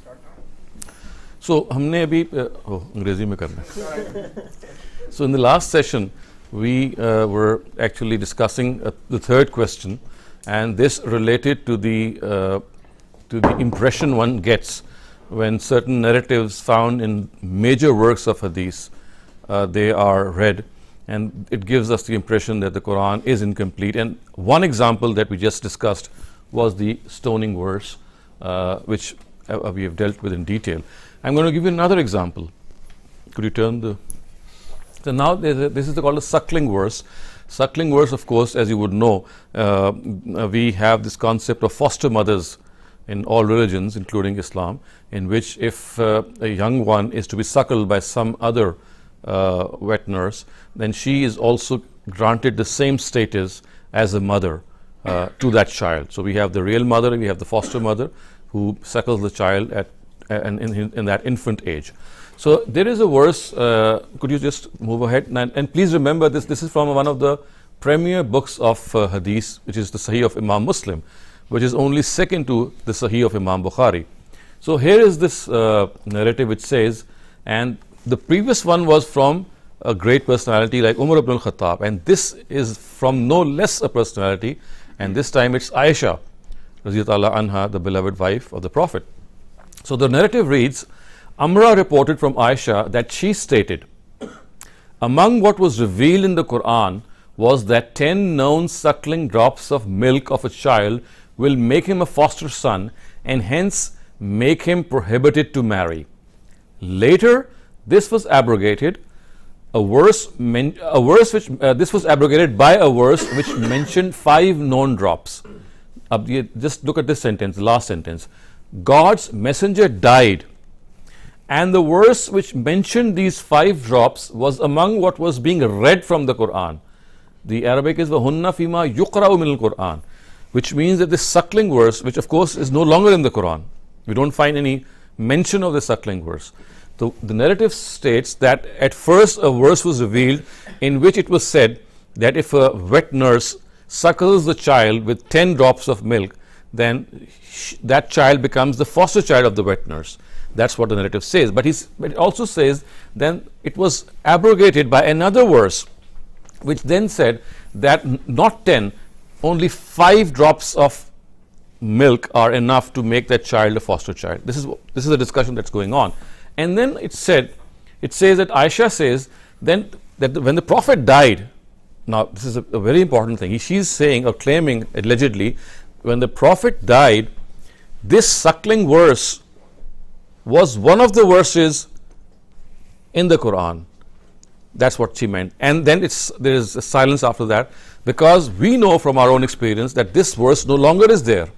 So हमने अभी अंग्रेजी में करना है. So in the last session we were actually discussing the third question, and this related to the impression one gets when certain narratives found in major works of hadith they are read, and it gives us the impression that the Quran is incomplete. And one example that we just discussed was the stoning verse, which we have dealt with in detail. I'm going to give you another example. Could you turn the... So now this is called a suckling verse. Suckling verse, of course, as you would know, we have this concept of foster mothers in all religions, including Islam, in which if a young one is to be suckled by some other wet nurse, then she is also granted the same status as a mother to that child. So we have the real mother and we have the foster mother who suckles the child in that infant age. So there is a verse, could you just move ahead, and please remember this is from one of the premier books of hadith, which is the Sahih of Imam Muslim, which is only second to the Sahih of Imam Bukhari. So here is this narrative which says, and the previous one was from a great personality like Umar ibn al-Khattab, and this is from no less a personality, and this time it's Aisha radhiyallahu anha, the beloved wife of the Prophet. So the narrative reads, Amra reported from Aisha that she stated, among what was revealed in the Quran was that 10 known suckling drops of milk of a child will make him a foster son and hence make him prohibited to marry. Later, this was abrogated. This was abrogated by a verse which mentioned 5 known drops. Just look at this sentence, the last sentence. God's messenger died, and the verse which mentioned these 5 drops was among what was being read from the Quran. The Arabic is وَهُنَّ فِيمَا يُقْرَأُ مِنَ الْقُرْآنِ, which means that this suckling verse, which of course is no longer in the Quran, we don't find any mention of the suckling verse. So the narrative states that at first a verse was revealed in which it was said that if a wet nurse suckles the child with 10 drops of milk, then that child becomes the foster child of the wet nurse. That's what the narrative says. But it also says then it was abrogated by another verse which then said that not 10, only 5 drops of milk are enough to make that child a foster child. This is a discussion that's going on. And then it says that Aisha says then that when the Prophet died, now this is a very important thing, she's saying or claiming allegedly, when the Prophet died, this suckling verse was one of the verses in the Quran. That's what she meant. And then there is a silence after that, because we know from our own experience that this verse no longer is there,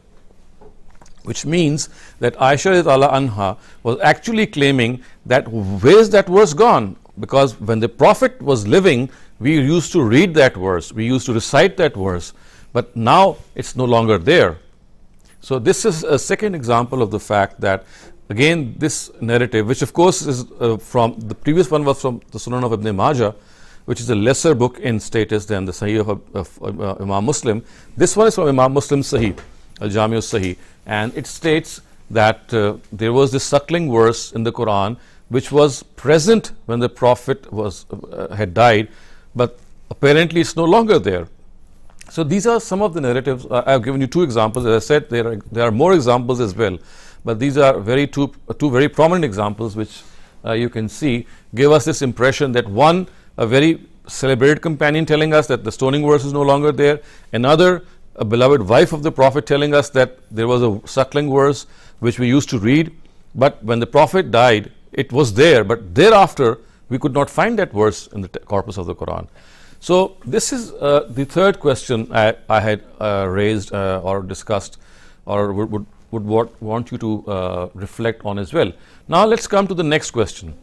which means that Aisha radhiyallahu anha was actually claiming that where is that verse gone? Because when the Prophet was living, we used to read that verse, we used to recite that verse, but now it's no longer there. So this is a second example of the fact that again this narrative, which of course is from the previous one was from the Sunan of Ibn Majah, which is a lesser book in status than the Sahih of Imam Muslim. This one is from Imam Muslim Sahih, Al-Jami al-Sahih, and it states that there was this suckling verse in the Quran which was present when the Prophet had died, but apparently it's no longer there. So these are some of the narratives. I have given you 2 examples. As I said, there are more examples as well, but these are two very prominent examples which you can see give us this impression that one, a very celebrated companion telling us that the stoning verse is no longer there, another, a beloved wife of the Prophet telling us that there was a suckling verse which we used to read, but when the Prophet died it was there, but thereafter we could not find that verse in the corpus of the Quran. So this is the third question I had raised or discussed, or would want you to reflect on as well. Now let's come to the next question.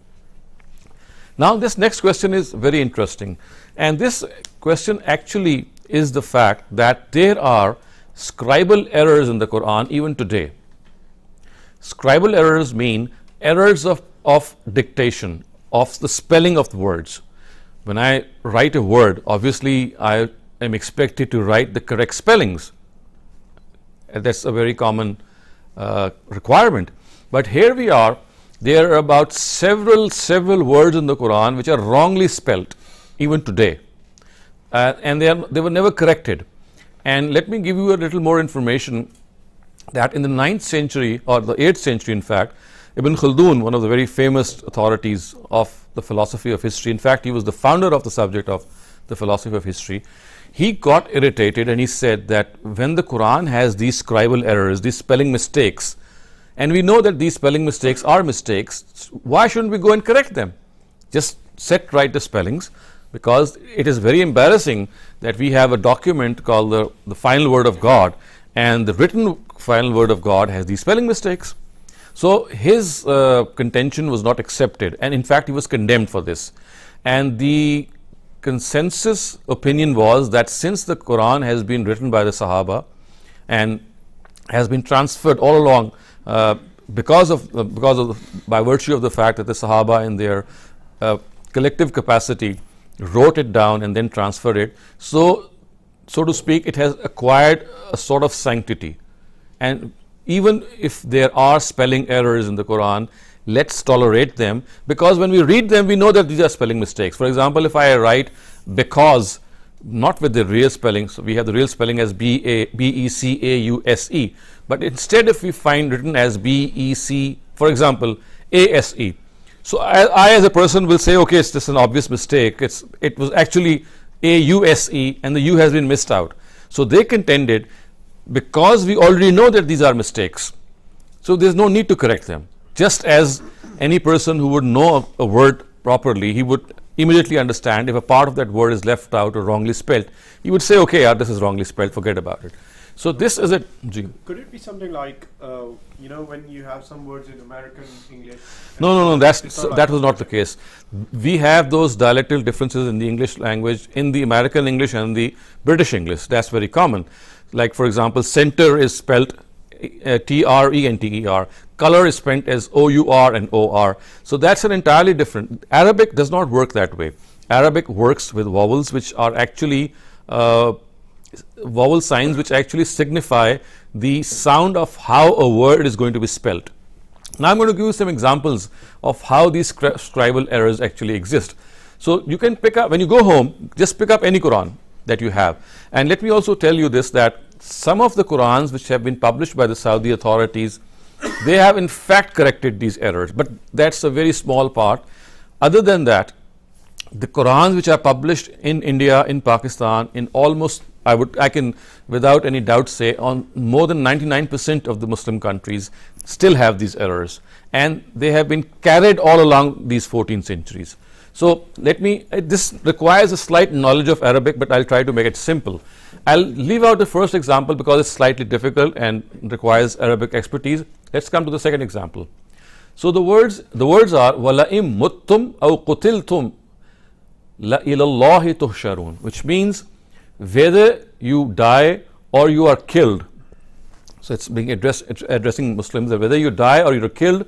Now this next question is very interesting, and this question actually is the fact that there are scribal errors in the Quran even today. Scribal errors mean errors of dictation, of the spelling of the words. When I write a word, obviously I am expected to write the correct spellings. That's a very common requirement. But here we are, there are about several words in the Quran which are wrongly spelt even today, and they were never corrected. And let me give you a little more information that in the 9th century, or the 8th century in fact, Ibn Khaldun, one of the very famous authorities of the philosophy of history, in fact he was the founder of the subject of the philosophy of history, he got irritated and he said that when the Quran has these scribal errors, these spelling mistakes, and we know that these spelling mistakes are mistakes, why shouldn't we go and correct them? Just set right the spellings, because it is very embarrassing that we have a document called the final word of God, and the written final word of God has these spelling mistakes. So his contention was not accepted, and in fact he was condemned for this. And the consensus opinion was that since the Quran has been written by the Sahaba and has been transferred all along by virtue of the fact that the Sahaba in their collective capacity wrote it down and then transferred it, so to speak, it has acquired a sort of sanctity. And even if there are spelling errors in the Quran, let's tolerate them, because when we read them we know that these are spelling mistakes. For example, if I write because not with the real spelling, so we have the real spelling as B-E-C-A-U-S-E, but instead if we find written as B-E-C, for example, A-S-E, so I as a person will say, okay, it's just an obvious mistake, it was actually A-U-S-E and the U has been missed out. So they contended, because we already know that these are mistakes, so there's no need to correct them. Just as any person who would know a word properly, he would immediately understand if a part of that word is left out or wrongly spelt, he would say, okay, this is wrongly spelt, forget about it. So this is it. Could it be something like, you know, when you have some words in American English? No, that was not the case. We have those dialectal differences in the English language, in the American English and the British English. That's very common. Like for example, center is spelt T-R-E-N-T-E-R. Color is spelled as O-U-R and O-R. So that's an entirely different. Arabic does not work that way. Arabic works with vowels which are actually vowel signs which actually signify the sound of how a word is going to be spelt. Now I'm going to give you some examples of how these scribal errors actually exist. So you can pick up, when you go home, just pick up any Quran that you have. And let me also tell you this, that some of the Qurans which have been published by the Saudi authorities, they have in fact corrected these errors, but that's a very small part. Other than that, the Qurans which are published in India, in Pakistan, in almost, I can without any doubt say, on more than 99% of the Muslim countries still have these errors, and they have been carried all along these 14 centuries. So this requires a slight knowledge of Arabic, but I'll try to make it simple. I'll leave out the first example because it's slightly difficult and requires Arabic expertise. Let's come to the second example. So the words are وَلَئِمْ مُتْتُمْ أَوْ قُتِلْتُمْ لَإِلَى اللَّهِ تُحْشَرُونَ, which means whether you die or you are killed. So it's being addressing Muslims, that whether you die or you are killed,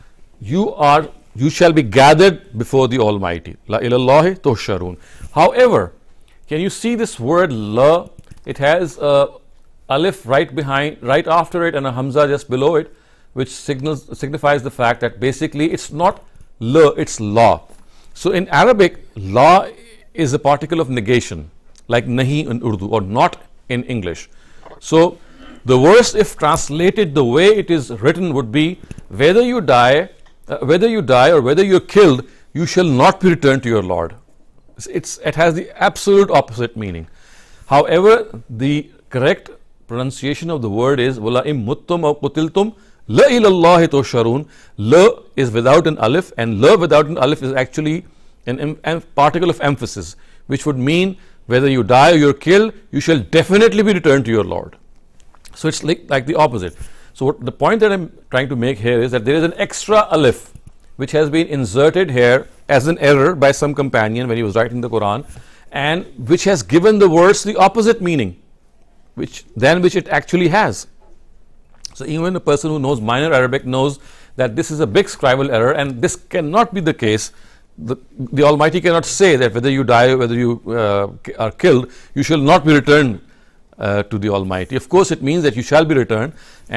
you shall be gathered before the Almighty. La ilallahi tuhsharun. However, can you see this word la? It has a alif right after it and a hamza just below it, which signifies the fact that basically it's not la, it's la. So in Arabic, la is a particle of negation, like nahi in Urdu, or not in English. So the verse, if translated the way it is written, would be whether you die or whether you are killed, you shall not be returned to your Lord. It has the absolute opposite meaning. However, the correct pronunciation of the word is wala im muttum aw qutiltum la ilallahi tusharun. La is without an alif, and la without an alif is actually a particle of emphasis, which would mean whether you die or you're killed, you shall definitely be returned to your Lord. So it's like the opposite. So the point that I'm trying to make here is that there is an extra alif which has been inserted here as an error by some companion when he was writing the Quran, and which has given the words the opposite meaning which it actually has. So even a person who knows minor Arabic knows that this is a big scribal error, and this cannot be the case. The Almighty cannot say that whether you die or whether you are killed, you shall not be returned to the Almighty. Of course, it means that you shall be returned, and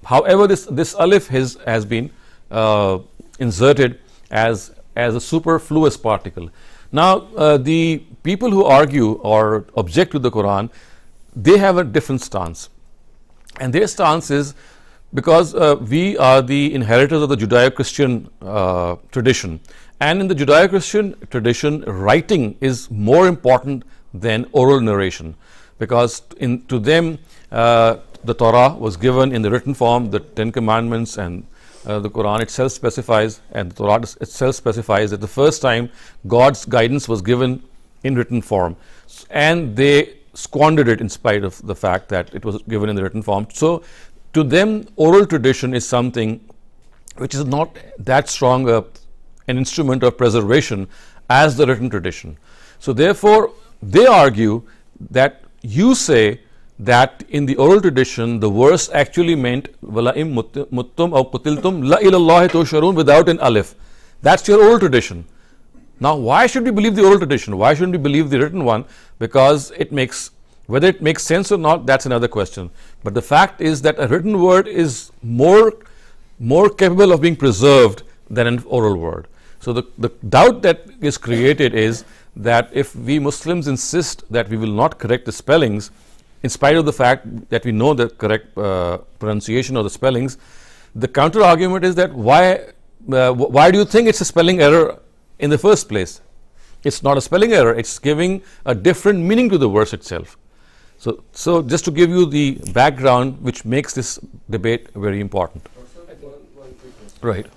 However, this alif has been inserted as a superfluous particle. Now, the people who argue or object to the Quran, they have a different stance, and their stance is because we are the inheritors of the Judeo-Christian tradition, and in the Judeo-Christian tradition, writing is more important than oral narration, because to them the Torah was given in the written form, the 10 Commandments, and the Quran itself specifies, and the Torah itself specifies that the first time God's guidance was given in written form, and they squandered it in spite of the fact that it was given in the written form. So to them, oral tradition is something which is not that strong an instrument of preservation as the written tradition. So therefore, they argue that you say that in the oral tradition the verse actually meant وَلَئِمْ مُتُّمْ أَوْ قُتِلْتُمْ لَإِلَى اللَّهِ تُحْشَرُونَ without an alif. That's your oral tradition. Now, why should we believe the oral tradition? Why shouldn't we believe the written one? Because whether it makes sense or not, that's another question. But the fact is that a written word is more capable of being preserved than an oral word. So the doubt that is created is that if we Muslims insist that we will not correct the spellings, in spite of the fact that we know the correct pronunciation of the spellings, the counter argument is that why do you think it's a spelling error in the first place? It's not a spelling error, it's giving a different meaning to the verse itself. So just to give you the background which makes this debate very important. One quick question. Right.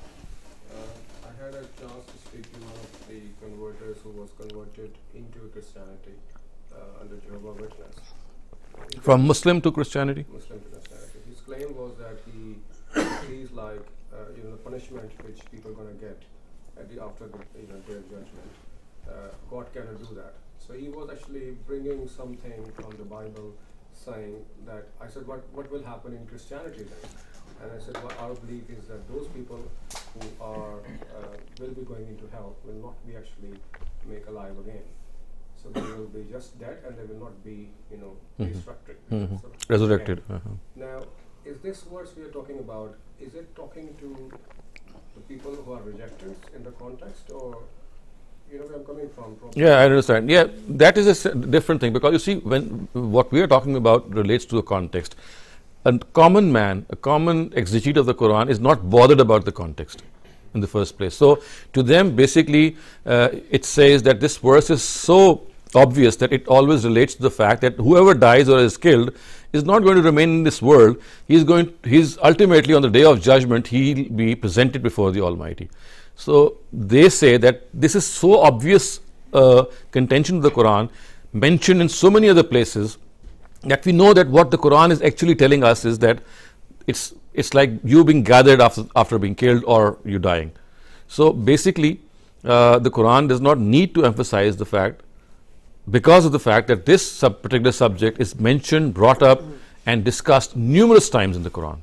I had a chance to speak to one of the converters who was converted into Christianity under Jehovah's Witness. From Muslim to Christianity? Muslim to Christianity. His claim was that he feels like the punishment which people are going to get after the day of judgment. God cannot do that. So he was actually bringing something from the Bible, saying that I said, what will happen in Christianity then? And I said, well, our belief is that those people who will be going into hell will not be actually made alive again. So they will be just dead, and they will not be, resurrected. So Resurrected. now, is this verse we are talking about, is it talking to the people who are rejectors in the context, or where I'm coming from? Probably. Yeah, I understand. Yeah, that is a different thing, because you see, when what we are talking about relates to the context. A common man, a common exegete of the Quran is not bothered about the context in the first place. So to them, basically, it says that this verse is so obvious that it always relates to the fact that whoever dies or is killed is not going to remain in this world. He's ultimately, on the day of judgment, he'll be presented before the Almighty. So they say that this is so obvious contention of the Quran, mentioned in so many other places, that we know that what the Quran is actually telling us is that it's like you being gathered after being killed or you dying. So basically, the Quran does not need to emphasize the fact, because of the fact that this particular subject is mentioned, brought up, and discussed numerous times in the Quran.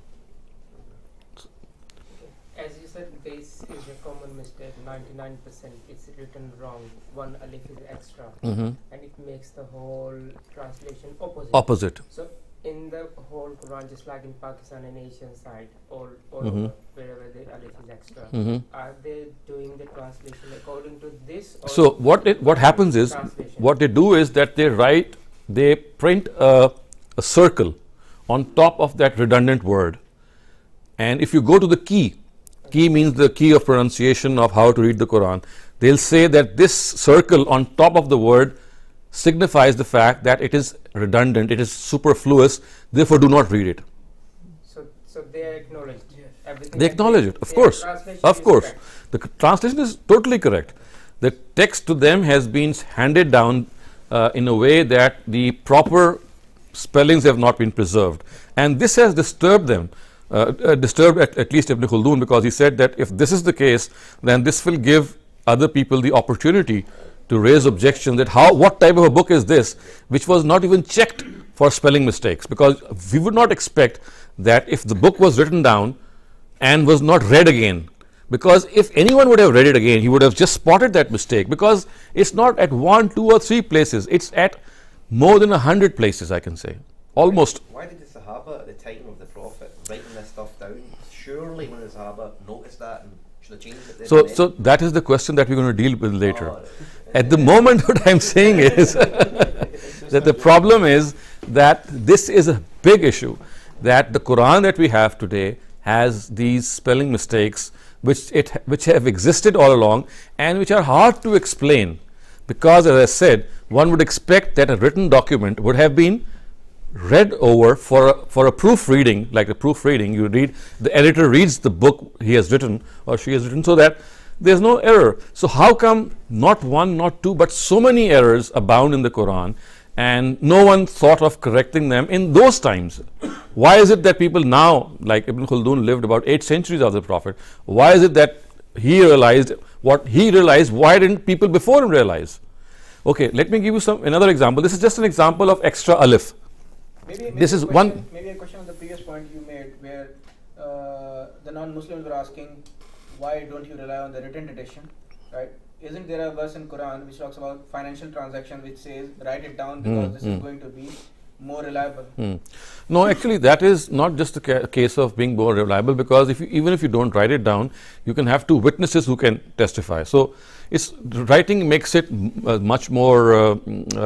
As you said, this is a common mistake. 99% it's written wrong. One alif is extra, and it makes the whole translation opposite. So in the whole Quran, just like in Pakistan and Asian side, or over, wherever the alif is extra, are they doing the translation according to this? Or So what happens is, what they do is that they print a circle on top of that redundant word, and if you go to the key means the key of pronunciation of how to read the Quran, they'll say that this circle on top of the word signifies the fact that it is redundant, it is superfluous, therefore do not read it. So they acknowledge everything. They acknowledge it, of course. Of course. The translation is totally correct. The text to them has been handed down in a way that the proper spellings have not been preserved. And this has disturbed them, disturbed at least Ibn Khaldun, because he said that if this is the case, then this will give other people the opportunity to raise objection that what type of a book is this, which was not even checked for spelling mistakes, because we would not expect that if the book was written down and was not read again, because if anyone would have read it again, he would have just spotted that mistake, because it's not at 1, 2 or 3 places, it's at more than 100 places, I can say, almost. Why did the Sahaba at the time of the Prophet writing this stuff surely when the Sahaba noticed that and should have changed it. So that is the question that we're going to deal with later. At the moment, what I'm saying is that the problem is that this is a big issue, that the Quran that we have today has these spelling mistakes which have existed all along and which are hard to explain, because, as I said, one would expect that a written document would have been read over for a proofreading. Like a proofreading, you read, the editor reads the book he has written or she has written, so that there's no error. So how come not one, not two, but so many errors abound in the Quran, and no one thought of correcting them in those times? Why is it that people now, like Ibn Khaldun lived about 8 centuries after the Prophet, why is it that he realized what he realized? Why didn't people before him realize? Okay, let me give you another example. This is just an example of extra alif. Maybe this is one. Maybe a question on the previous point you made, where the non-Muslims were asking, why don't you rely on the written tradition, right? Isn't there a verse in Quran which talks about financial transaction, which says write it down because this is going to be more reliable? No, actually, that is not just a case of being more reliable, because even if you don't write it down, you can have 2 witnesses who can testify. So writing makes it much more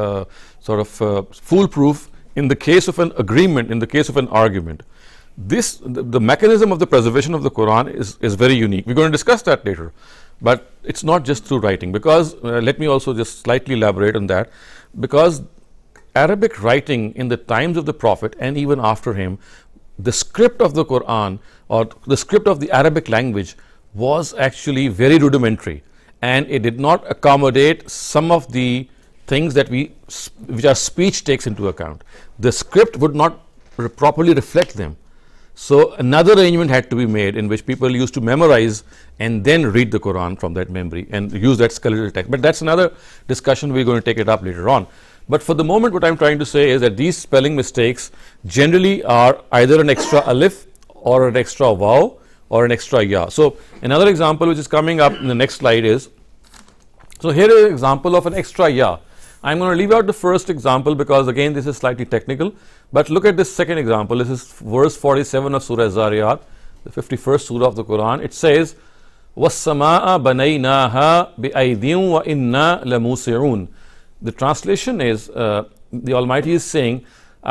foolproof in the case of an agreement, in the case of an argument. The mechanism of the preservation of the Quran is very unique. We're going to discuss that later, but it's not just through writing, because let me also just slightly elaborate on that, because Arabic writing in the times of the Prophet and even after him, the script of the Quran or the script of the Arabic language was actually very rudimentary, and it did not accommodate some of the things that which our speech takes into account. The script would not properly reflect them. So another arrangement had to be made in which people used to memorize and then read the Quran from that memory and use that skeletal text. But that's another discussion. We're going to take it up later on. But for the moment, what I'm trying to say is that these spelling mistakes generally are either an extra alif or an extra waw or an extra ya. So another example which is coming up in the next slide is, so here is an example of an extra ya. I'm going to leave out the first example because again this is slightly technical, but look at this second example. This is verse 47 of Surah Zariyat, the 51st surah of the Quran. It says, وَالسَّمَاءَ بَنَيْنَاهَا بِأَيْدٍ وَإِنَّا لَمُوسِعُونَ. The translation is, the Almighty is saying,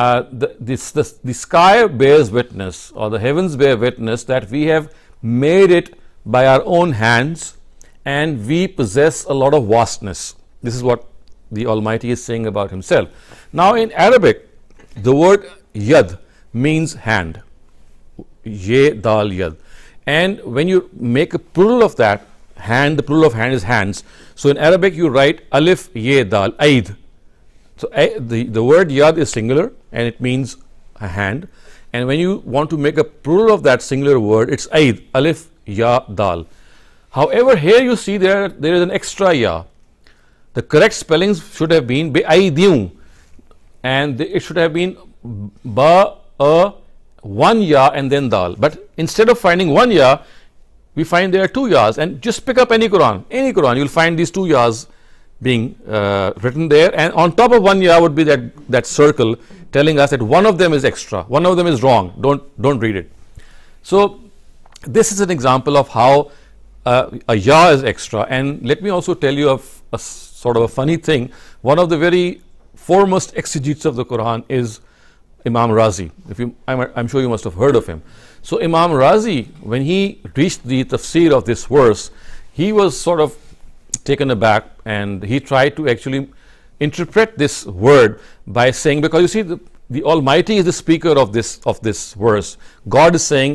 the sky bears witness, or the heavens bear witness, that we have made it by our own hands and we possess a lot of vastness. This is what the Almighty is saying about himself. Now in Arabic, the word yad means hand. Ye dal yad. And when you make a plural of that, hand, the plural of hand is hands. So in Arabic you write alif ye dal, aid. So the word yad is singular and it means a hand. And when you want to make a plural of that singular word, it's aid, alif ya dal. However, here you see there is an extra ya. The correct spellings should have been bi'aydium, and it should have been ba, a, one ya and then dal. But instead of finding one ya, we find there are 2 yas, and just pick up any Quran, you'll find these 2 yas being written there, and on top of one ya would be that circle telling us that one of them is extra, one of them is wrong, don't read it. So this is an example of how a ya is extra. And let me also tell you of a sort of a funny thing. One of the very foremost exegetes of the Quran is Imam Razi. I'm sure you must have heard of him. So Imam Razi, when he reached the tafsir of this verse, he was sort of taken aback, and he tried to actually interpret this word by saying, because you see the Almighty is the speaker of this verse. God is saying,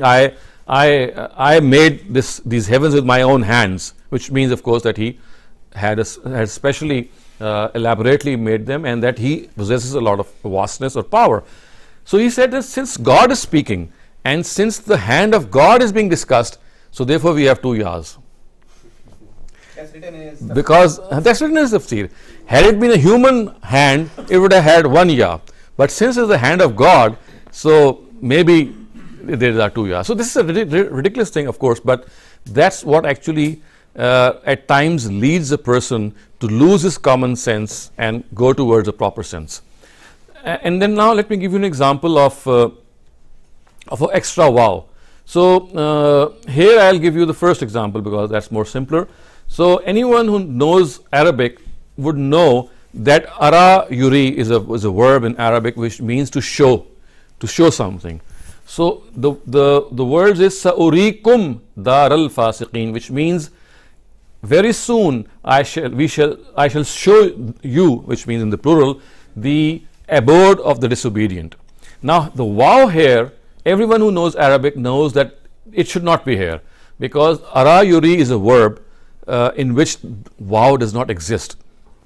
I made these heavens with my own hands, which means of course that he had specially elaborately made them, and that he possesses a lot of vastness or power. So he said that since God is speaking and since the hand of God is being discussed, so therefore we have 2 yas. That's written in his tafsir. Because that's written in his tafsir. Had it been a human hand, it would have had 1 ya. But since it's the hand of God, so maybe there are 2 yas. So this is a ridiculous thing, of course, but that's what actually at times leads a person to lose his common sense and go towards a proper sense. And then now let me give you an example of an extra wow. So here I'll give you the first example because that's more simpler. So anyone who knows Arabic would know that ara yuri is a verb in Arabic which means to show something. So the words is sa'urikum dar al fasiqeen, which means very soon I shall show you, which means in the plural, the abode of the disobedient. Now the waw here, everyone who knows Arabic knows that it should not be here, because ara yuri is a verb in which waw does not exist.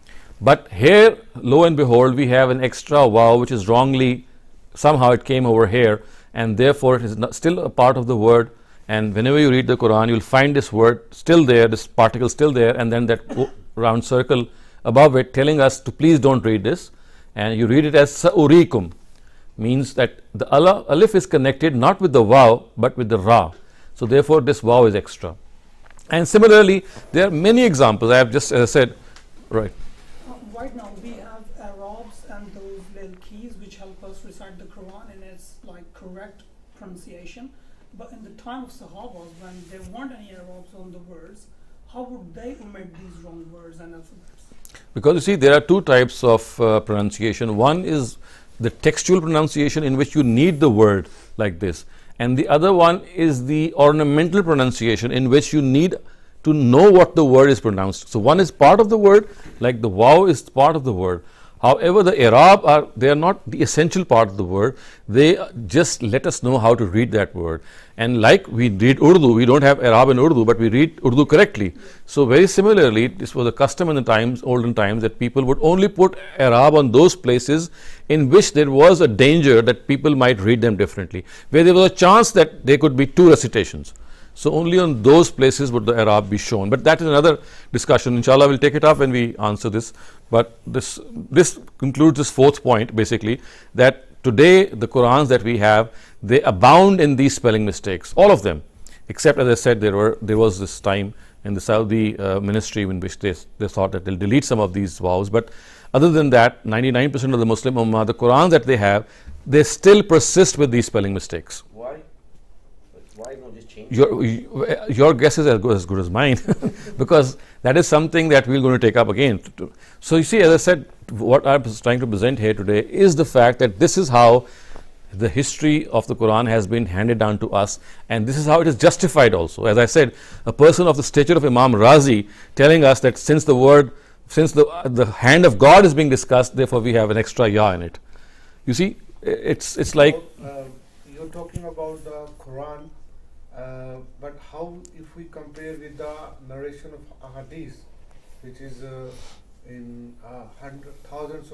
But here, lo and behold, we have an extra waw which is wrongly, somehow it came over here, and therefore it is not, still a part of the word. And whenever you read the Quran, you'll find this word still there, this particle still there, and then that round circle above it telling us to please don't read this. And you read it as sa'urikum, means that the alif is connected not with the waw but with the ra. So therefore this waw is extra. And similarly, there are many examples. I have just said, right. Right now we have Arabs and those little keys which help us recite the Quran in its like correct pronunciation. But in the time of Sahabas, when there weren't any Arabs on the words, how would they omit these wrong words and alphabets? Because you see, there are two types of pronunciation. One is the textual pronunciation in which you need the word like this, and the other one is the ornamental pronunciation in which you need to know what the word is pronounced. So one is part of the word, like the waw is part of the word. However, the i'rab they are not the essential part of the word. They just let us know how to read that word. And like we read Urdu, we don't have i'rab in Urdu, but we read Urdu correctly. So very similarly, this was a custom in the olden times, that people would only put i'rab on those places in which there was a danger that people might read them differently, where there was a chance that there could be two recitations. So only on those places would the i'rab be shown. But that is another discussion. Inshallah, we'll take it up when we answer this. But this concludes this fourth point, basically, that today the Qurans that we have, they abound in these spelling mistakes, all of them, except, as I said, there was this time in the Saudi ministry in which they thought that they'll delete some of these vows. But other than that, 99% of the Muslim Ummah, the Qurans that they have, they still persist with these spelling mistakes. Why? Why not just change? Your guess is as good as mine, because that is something that we're going to take up again. So you see, as I said, what I was trying to present here today is the fact that this is how the history of the Quran has been handed down to us, and this is how it is justified also. As I said, a person of the stature of Imam Razi telling us that since the hand of God is being discussed, therefore we have an extra ya in it. You see, it's like you're talking about the Quran, but how if we compare with the narration of hadith, which is in hundreds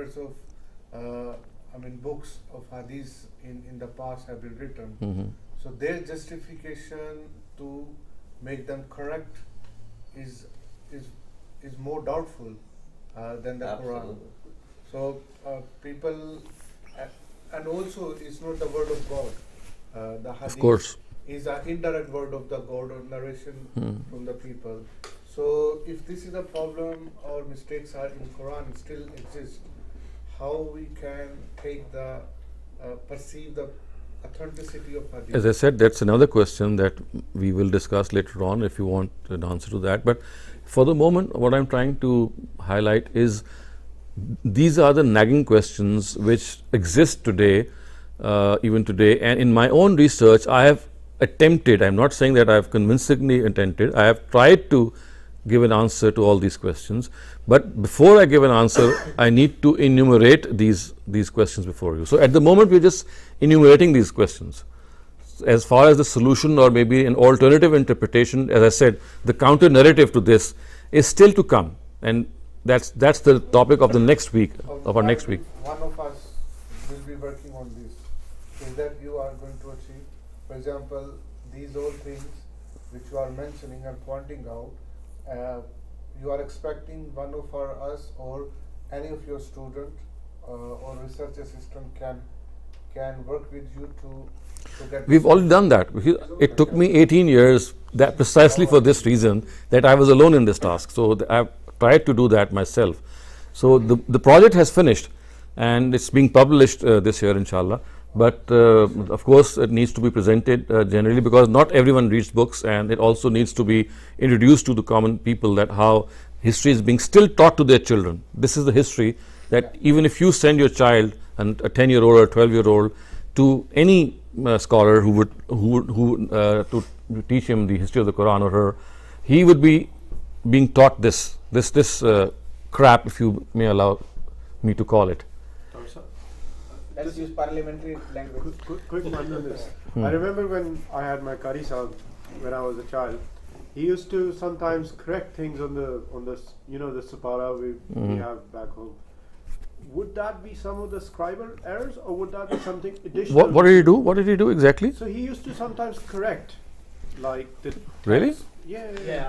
of books of hadith in the past have been written. Mhm. So their justification to make them correct is more doubtful than the Quran. Absolutely. So people, and also it's not the word of God. The hadith of course. is an indirect word of the God or narration from the people. So if this is a problem or mistakes are in Quran still exist, how we can take the perceive the authenticity of hadith? As I said, that's another question that we will discuss later on if you want an answer to that. But for the moment, what I'm trying to highlight is these are the nagging questions which exist today, even today. And in my own research, I have attempted, I'm not saying that I have convincingly attempted, I have tried to give an answer to all these questions. But before I give an answer, I need to enumerate these questions before you. So at the moment, we're just enumerating these questions. As far as the solution or maybe an alternative interpretation, as I said, the counter narrative to this is still to come, and that's the topic of the next week, of our next week. One of us will be working on this. Is that you are going to achieve, for example, these all things which you are mentioning and pointing out, you are expecting one of us or any of your student or research assistant can work with you to get. We've already done that. It took me 18 years, that precisely for this reason, that I was alone in this task. So I've tried to do that myself. So the project has finished and it's being published this year, inshallah. But of course, it needs to be presented generally, because not everyone reads books, and it also needs to be introduced to the common people that how history is being still taught to their children. This is the history that even if you send your child, and a 10-year-old or a 12-year-old, to any scholar who would to teach him the history of the Quran or her, he would be being taught this crap, if you may allow me to call it. Let's use parliamentary language. Quick one on this. I remember when I had my Qari Sahib when I was a child. He used to sometimes correct things on the the Sapara we have back home. Would that be some of the scribal errors, or would that be something additional? What did he do? What did he do exactly? So he used to sometimes correct, like the Really? yeah.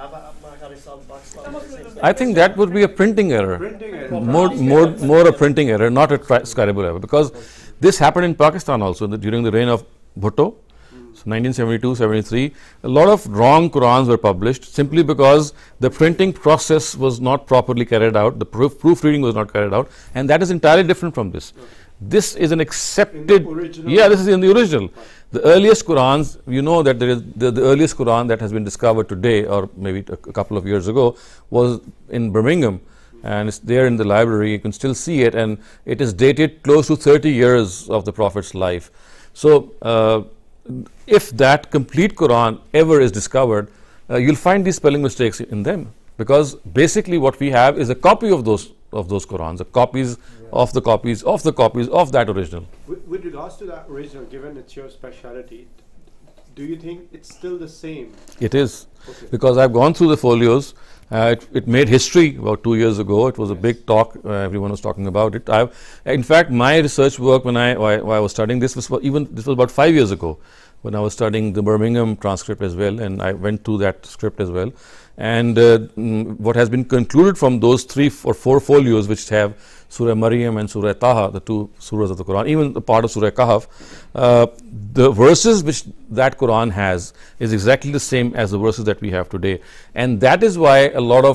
I think that would be a printing error. Printing error. More a printing error, not a scribal error, because this happened in Pakistan also during the reign of Bhutto. So 1972-73, a lot of wrong Qurans were published simply because the printing process was not properly carried out, the proofreading was not carried out, and that is entirely different from this. This is an accepted, this is in the original. The earliest Qurans, you know that there is the earliest Quran that has been discovered today, or maybe a couple of years ago, was in Birmingham, and it's there in the library. You can still see it, and it is dated close to 30 years of the Prophet's life. So if that complete Quran ever is discovered, you'll find these spelling mistakes in them, because basically what we have is a copy of those Qurans, the copies of the copies of the copies of that original. With regards to that original, given it's your speciality, do you think it's still the same? It is, Okay. because I've gone through the folios. It made history about 2 years ago. It was a big talk. Everyone was talking about it. In fact, my research work when I was studying this was about 5 years ago, when I was studying the Birmingham transcript as well, and I went through that script as well. And what has been concluded from those 3 or 4 folios, which have Surah Maryam and Surah Taha, the 2 surahs of the Quran, even the part of Surah Kahf, the verses which that Quran has is exactly the same as the verses that we have today. And that is why a lot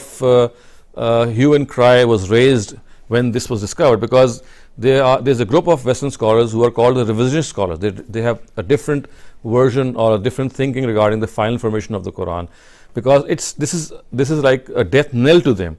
of hue and cry was raised when this was discovered, because there's a group of Western scholars who are called the revisionist scholars. They have a different version or a different thinking regarding the final formation of the Quran, because this is like a death knell to them.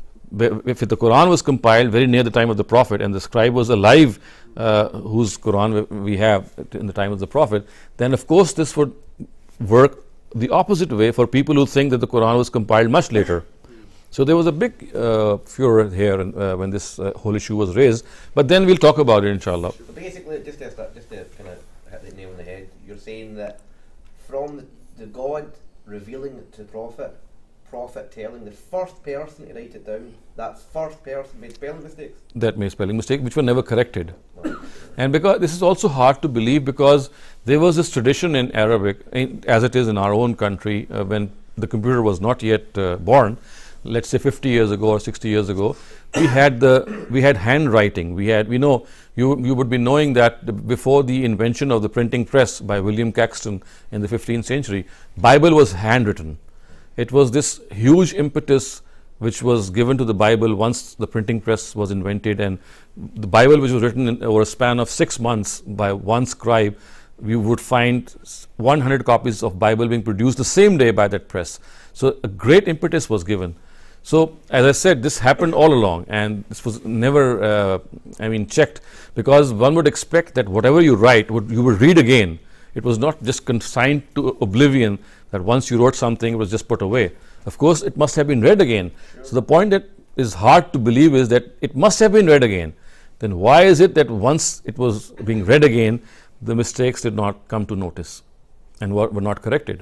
If the Quran was compiled very near the time of the Prophet, and the scribe was alive, whose Quran we have in the time of the Prophet, then of course this would work the opposite way for people who think that the Quran was compiled much later. So there was a big furor here when this whole issue was raised. But then we'll talk about it, inshallah. So basically, just to kind of hit the nail on the head, you're saying that from the God revealing it to the Prophet telling the first person to write it down, that first person made spelling mistakes. That made spelling mistakes, which were never corrected. And because this is also hard to believe, because there was this tradition in Arabic, as it is in our own country, when the computer was not yet born. Let's say 50 years ago or 60 years ago, we had handwriting. We know you would be knowing that before the invention of the printing press by William Caxton in the 15th century, Bible was handwritten. It was this huge impetus which was given to the Bible once the printing press was invented, and the Bible, which was written over a span of 6 months by one scribe, we would find 100 copies of Bible being produced the same day by that press. So a great impetus was given. So as I said, this happened all along, and this was never checked, because one would expect that whatever you write you would read again. It was not just consigned to oblivion, that once you wrote something it was just put away. Of course it must have been read again. So the point that is hard to believe is that it must have been read again. Then why is it that once it was being read again, the mistakes did not come to notice and were not corrected?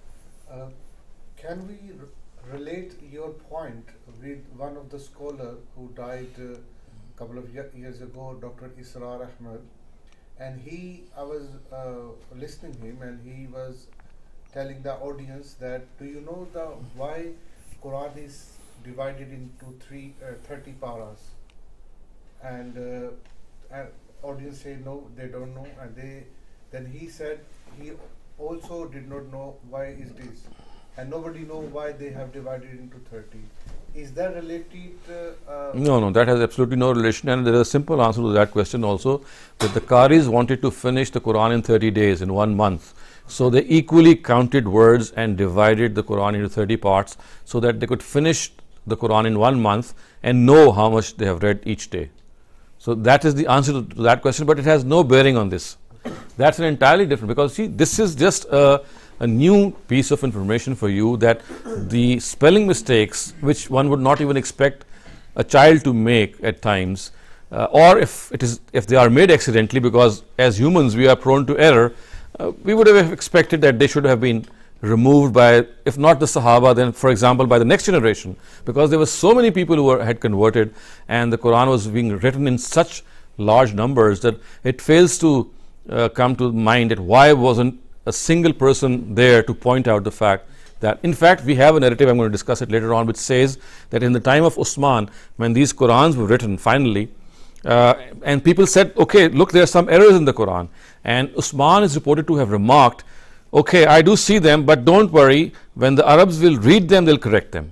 Can we relate your point with one of the scholar who died a couple of years ago, Dr. Israr Ahmed, and I was listening to him, and he was telling the audience that, do you know why Quran is divided into 30 paras? And audience say no, they don't know, and then he said he also did not know why is this. and nobody know why they have divided into 30. Is that related? No, that has absolutely no relation, and there is a simple answer to that question also, that the Qaris wanted to finish the Quran in 30 days, in 1 month. So they equally counted words and divided the Quran into 30 parts so that they could finish the Quran in 1 month and know how much they have read each day. So that is the answer to that question, but it has no bearing on this. That's an entirely different, because see, this is just a new piece of information for you, that the spelling mistakes which one would not even expect a child to make at times, or if they are made accidentally, because as humans we are prone to error, we would have expected that they should have been removed by, if not the Sahaba, then for example by the next generation, because there were so many people who had converted and the Quran was being written in such large numbers that it fails to come to mind that why wasn't a single person there to point out the fact that, in fact, we have a narrative, I'm going to discuss it later on, which says that in the time of Usman, when these Qurans were written finally, and people said, okay, look, there are some errors in the Quran, and Usman is reported to have remarked, okay, I do see them, but don't worry, when the Arabs will read them, they'll correct them.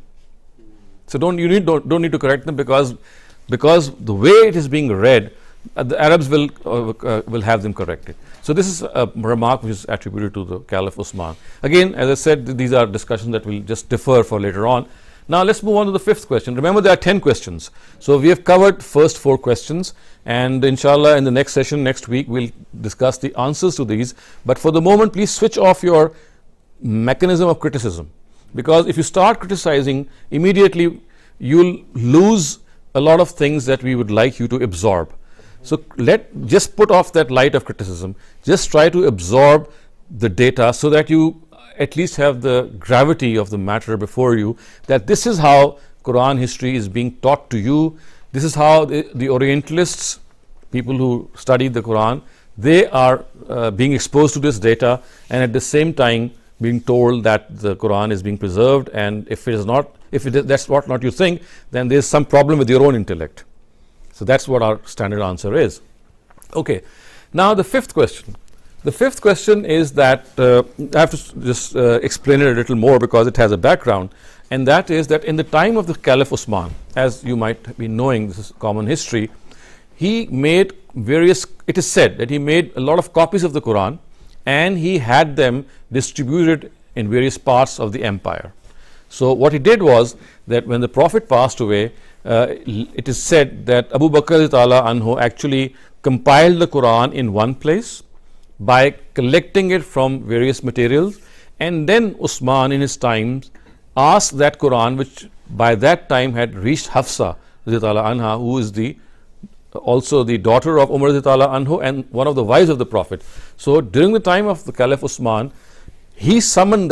So don't need to correct them, because the way it is being read, the Arabs will have them corrected. So this is a remark which is attributed to the Caliph Usman. Again, as I said, these are discussions that will just defer for later on. Now let's move on to the 5th question. Remember, there are 10 questions. So we have covered first 4 questions, and inshallah in the next session next week we'll discuss the answers to these. But for the moment, please switch off your mechanism of criticism, because if you start criticizing, immediately you'll lose a lot of things that we would like you to absorb. So just put off that light of criticism. Just try to absorb the data so that you at least have the gravity of the matter before you, that this is how Quran history is being taught to you. This is how the Orientalists, people who study the Quran, they are being exposed to this data, and at the same time being told that the Quran is being preserved, and if that's what not you think, then there's some problem with your own intellect. So that's what our standard answer is. Okay, now the 5th question. The 5th question is that I have to just explain it a little more because it has a background, and that is that in the time of the Caliph Usman, as you might be knowing, this is common history, he made it is said that he made a lot of copies of the Quran, and he had them distributed in various parts of the empire. So what he did was that when the Prophet passed away, it is said that Abu Bakr Ta'ala Anhu actually compiled the Quran in one place by collecting it from various materials, and then Usman in his times asked that Quran, which by that time had reached Hafsa Ta'ala Anha, who is also the daughter of Umar Ta'ala Anhu and one of the wives of the Prophet. So during the time of the Caliph Usman, he summoned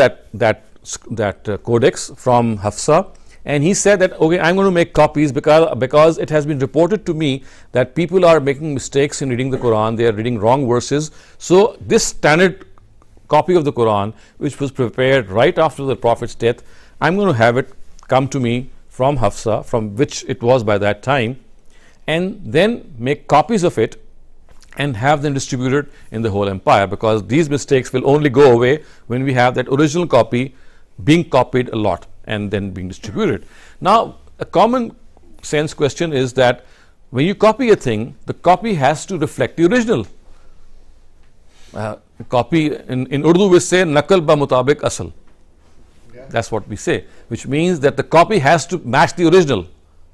that codex from Hafsa, and he said that, okay, I'm going to make copies because it has been reported to me that people are making mistakes in reading the Quran, they are reading wrong verses. So this standard copy of the Quran, which was prepared right after the Prophet's death, I'm going to have it come to me from Hafsa, from which it was by that time, and then make copies of it and have them distributed in the whole empire, because these mistakes will only go away when we have that original copy being copied a lot and then being distributed. Now, a common sense question is that when you copy a thing, the copy has to reflect the original. Copy in Urdu we say nakal ba mutabik asal. Yeah. That's what we say, which means that the copy has to match the original.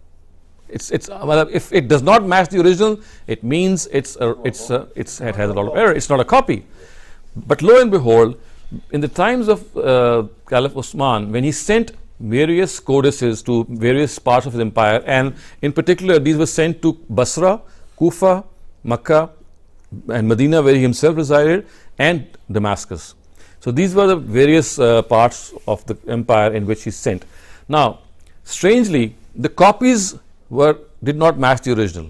If it does not match the original, it means it has a lot of error. It's not a copy. But lo and behold, in the times of Caliph Usman, when he sent various codices to various parts of his empire, and in particular these were sent to Basra, Kufa, Makkah and Medina, where he himself resided, and Damascus. So these were the various parts of the empire in which he sent. Now, strangely, the copies did not match the original.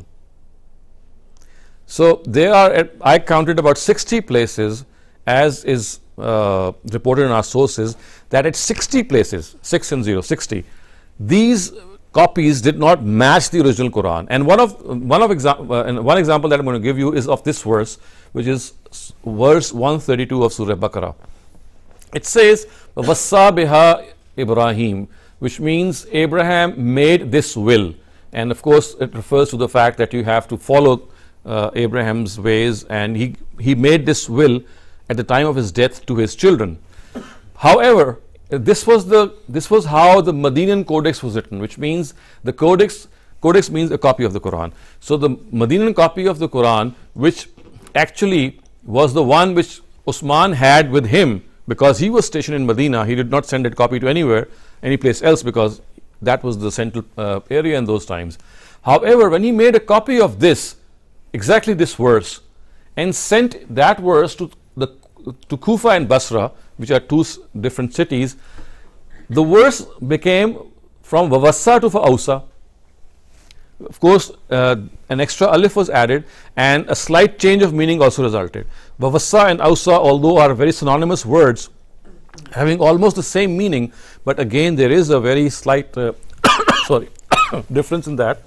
So there are, I counted about 60 places, as is reported in our sources, that at 60 places, 6 and 0, 60, these copies did not match the original Quran. And one example that I'm going to give you is of this verse, which is verse 132 of Surah Baqarah. It says, Wassa biha Ibrahim, which means Abraham made this will. And of course, it refers to the fact that you have to follow Abraham's ways, and he made this will at the time of his death to his children. However, this was how the Medinan Codex was written, which means the codex means a copy of the Quran. So the Medinan copy of the Quran, which actually was the one which Usman had with him, because he was stationed in Medina, he did not send that copy to any place else, because that was the central area in those times. However, when he made a copy of this, exactly this verse, and sent that verse to Kufa and Basra, which are two different cities, the verse became from Wawassa to Fa'ausa. Of course, an extra alif was added, and a slight change of meaning also resulted. Wawassa and Ausa, although are very synonymous words, having almost the same meaning, but again there is a very slight difference in that.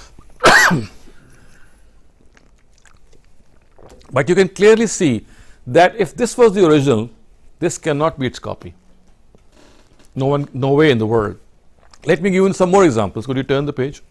But you can clearly see that if this was the original, this cannot be its copy. No way in the world. Let me give you some more examples. Could you turn the page?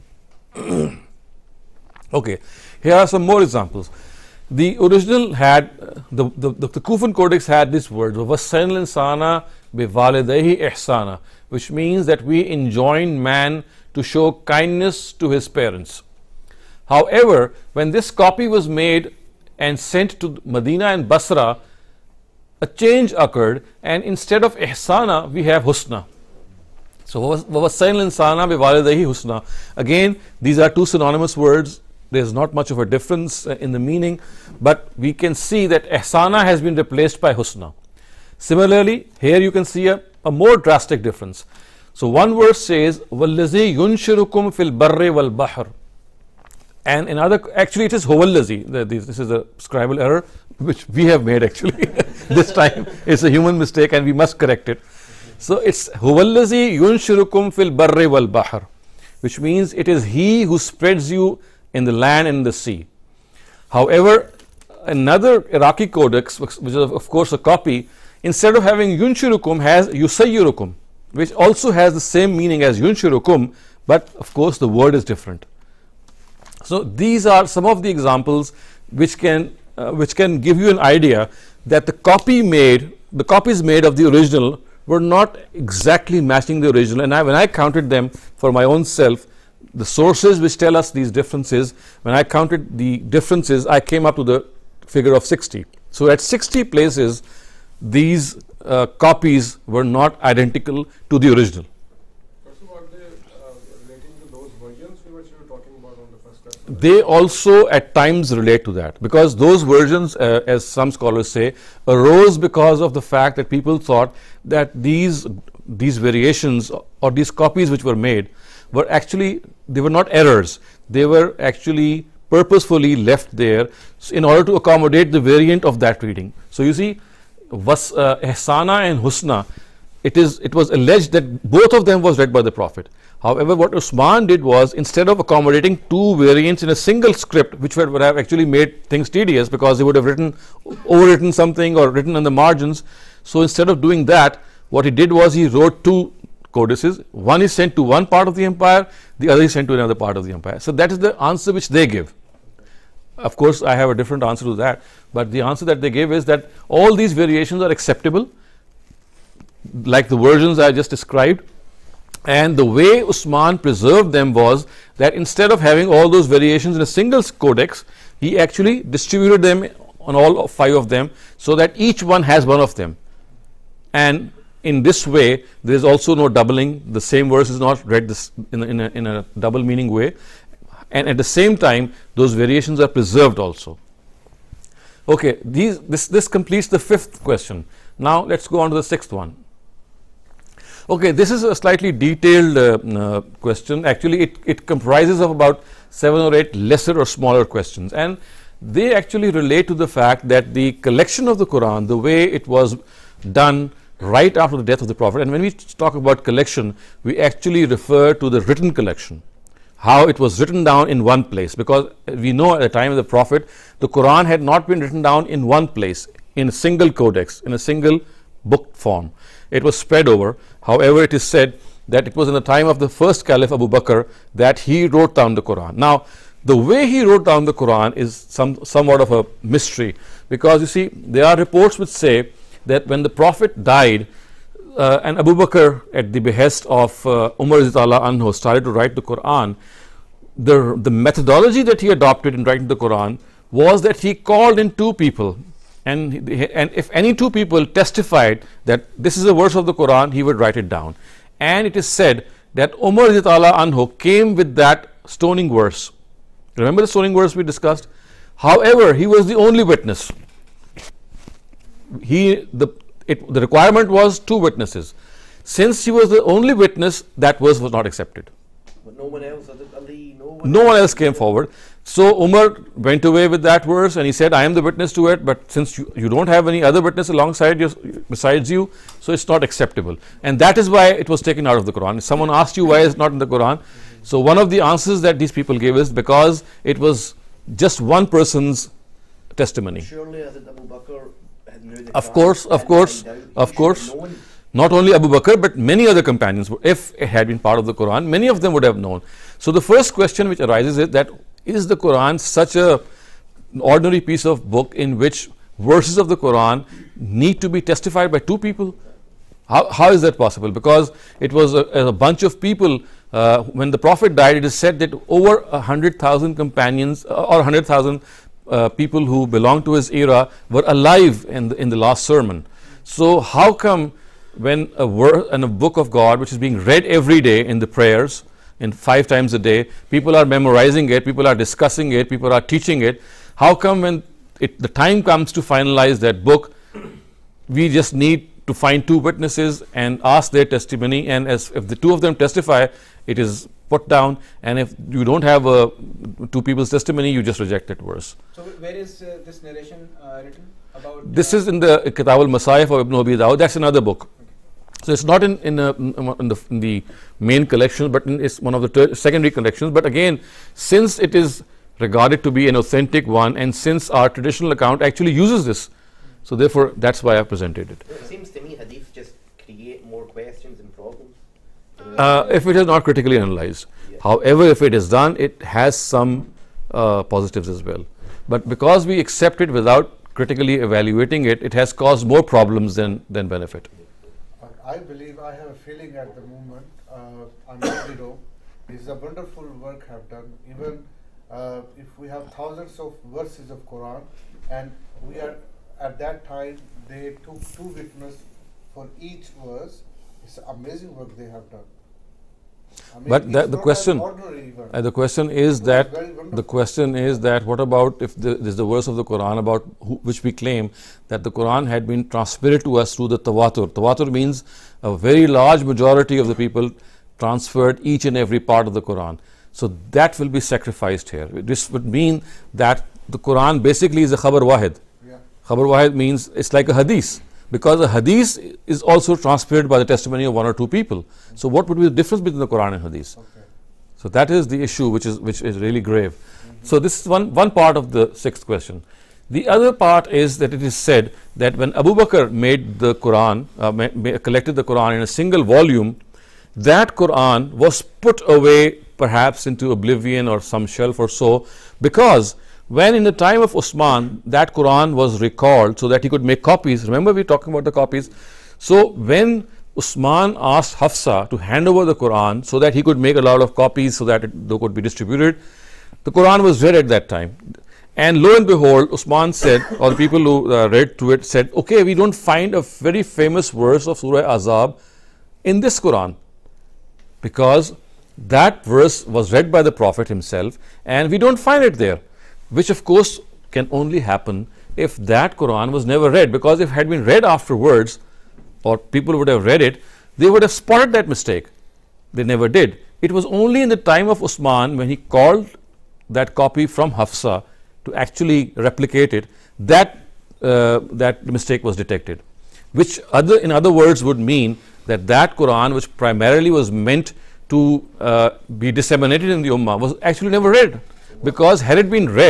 Okay, here are some more examples. The original had the Kufan Codex had this word وَوَصَّيْنَا الْإِنسَانَ بِوَالِدَيْهِ إِحْسَانًا, which means that we enjoin man to show kindness to his parents. However, when this copy was made and sent to Medina and Basra, a change occurred, and instead of ihsana we have husna. So وَوَصَّيْنَا الْإِنسَانَ بِوَالِدَيْهِ husna. Again, these are two synonymous words. There's not much of a difference in the meaning, but we can see that ihsana has been replaced by husna. Similarly, here you can see a more drastic difference. So one verse says وَالَّذِي يُنْشِرُكُمْ فِي الْبَرِّ وَالْبَحْرِ, and another, actually it is huwallazi. This is a scribal error which we have made actually. This time it's a human mistake and we must correct it. So it's huwallazi yunshirukum fil barri wal bahr, which means it is he who spreads you in the land and in the sea. However, another Iraqi codex, which is of course a copy, instead of having yunshirukum has yusayyurukum, which also has the same meaning as yunshirukum, but of course the word is different. So these are some of the examples which can give you an idea that the copies made of the original were not exactly matching the original. And when I counted them for my own self, the sources which tell us these differences, when I counted the differences, I came up to the figure of 60. So at 60 places, these copies were not identical to the original. They also at times relate to that, because those versions, as some scholars say, arose because of the fact that people thought that these variations or these copies which were made were actually, they were not errors, they were actually purposefully left there in order to accommodate the variant of that reading. So you see, ihsana and husna, it was alleged that both of them was read by the Prophet. However, what Usman did was, instead of accommodating two variants in a single script, which would have actually made things tedious, because he would have overwritten something or written on the margins. So instead of doing that, what he did was he wrote two codices. One is sent to one part of the empire, the other is sent to another part of the empire. So that is the answer which they give. Of course, I have a different answer to that, but the answer that they gave is that all these variations are acceptable, like the versions I just described. And the way Usman preserved them was that instead of having all those variations in a single codex, he actually distributed them on all 5 of them, so that each one has one of them. And in this way, there is also no doubling. The same verse is not read this in a double meaning way, and at the same time, those variations are preserved also. Okay, this completes the 5th question. Now let's go on to the 6th one. Okay, this is a slightly detailed question. Actually, it comprises of about 7 or 8 lesser or smaller questions, and they actually relate to the fact that the collection of the Quran, the way it was done right after the death of the Prophet, and when we talk about collection, we actually refer to the written collection, how it was written down in one place, because we know at the time of the Prophet, the Quran had not been written down in one place, in a single codex, in a single book form. It was spread over. However, it is said that it was in the time of the first Caliph Abu Bakr that he wrote down the Quran. Now, the way he wrote down the Quran is somewhat of a mystery, because you see, there are reports which say that when the Prophet died, and Abu Bakr, at the behest of Umar Radhiyallahu anhu, started to write the Quran, the methodology that he adopted in writing the Quran was that he called in two people, and if any two people testified that this is a verse of the Quran, he would write it down. And it is said that Umar Radhiyallahu anhu came with that stoning verse. Remember the stoning verse we discussed? However, he was the only witness. The requirement was two witnesses. Since he was the only witness, that verse was not accepted. But no one else, Ali, no one else came forward. So Umar went away with that verse and he said, I am the witness to it, but since you don't have any other witness alongside you, besides you, so it's not acceptable. And that is why it was taken out of the Quran. If someone asked you why it's not in the Quran, so one of the answers that these people gave is because it was just one person's testimony. Surely Abu Bakr had knew the Of Quran, course. Not only Abu Bakr, but many other companions, if it had been part of the Quran, many of them would have known. So the first question which arises is that, is the Quran such an ordinary piece of book in which verses of the Quran need to be testified by two people? How is that possible? Because it was a bunch of people. When the Prophet died, it is said that over 100,000 companions or 100,000 people who belonged to his era were alive in the last sermon. So how come when a book of God which is being read every day in the prayers, in 5 times a day, people are memorizing it, people are discussing it, people are teaching it, how come when the time comes to finalize that book, we just need to find two witnesses and ask their testimony, and if the two of them testify, it is put down, and if you don't have two people's testimony, you just reject that verse. So where is this narration written about? This is in the Kitab al-Masayif of Ibn Abi Dawud. That's another book. So it's not in the main collection, but it's one of the secondary collections. But again, since it is regarded to be an authentic one, and since our traditional account actually uses this, so therefore that's why I presented it. It seems to me hadith just create more questions and problems. If it is not critically analyzed. Yeah. However, if it is done, it has some positives as well. But because we accept it without critically evaluating it, it has caused more problems than benefit. I believe, I have a feeling at the moment, I'm not this is a wonderful work have done. Even if we have thousands of verses of Quran, and we are at that time they took two witnesses for each verse. It's amazing work they have done. I mean, But the question is that what about if there's the verse of the Quran about which we claim that the Quran had been transmitted to us through the tawatur. Tawatur means a very large majority of the people transferred each and every part of the Quran. So that will be sacrificed here. This would mean that the Quran basically is a khabar wahid. Yeah. Khabar wahid means it's like a hadith, because a hadith is also transmitted by the testimony of one or two people. So what would be the difference between the Quran and hadith? Okay. So that is the issue which is really grave. So this is one part of the sixth question. The other part is that it is said that when Abu Bakr made the Quran, collected the Quran in a single volume, that Quran was put away perhaps into oblivion or some shelf or so, because when in the time of Usman that Quran was recalled so that he could make copies. Remember, we were talking about the copies. So when Usman asked Hafsa to hand over the Quran so that he could make a lot of copies so that they could be distributed, the Quran was read at that time. And lo and behold, Usman said, or the people who read through it said, okay, we don't find a very famous verse of Surah Azab in this Quran, because that verse was read by the Prophet himself and we don't find it there, which of course can only happen if that Quran was never read, because if it had been read afterwards, or people would have read it, they would have spotted that mistake. They never did. It was only in the time of Usman, when he called that copy from Hafsa to actually replicate it, that that mistake was detected, which in other words would mean that Quran, which primarily was meant to be disseminated in the Ummah, was actually never read, because had it been read,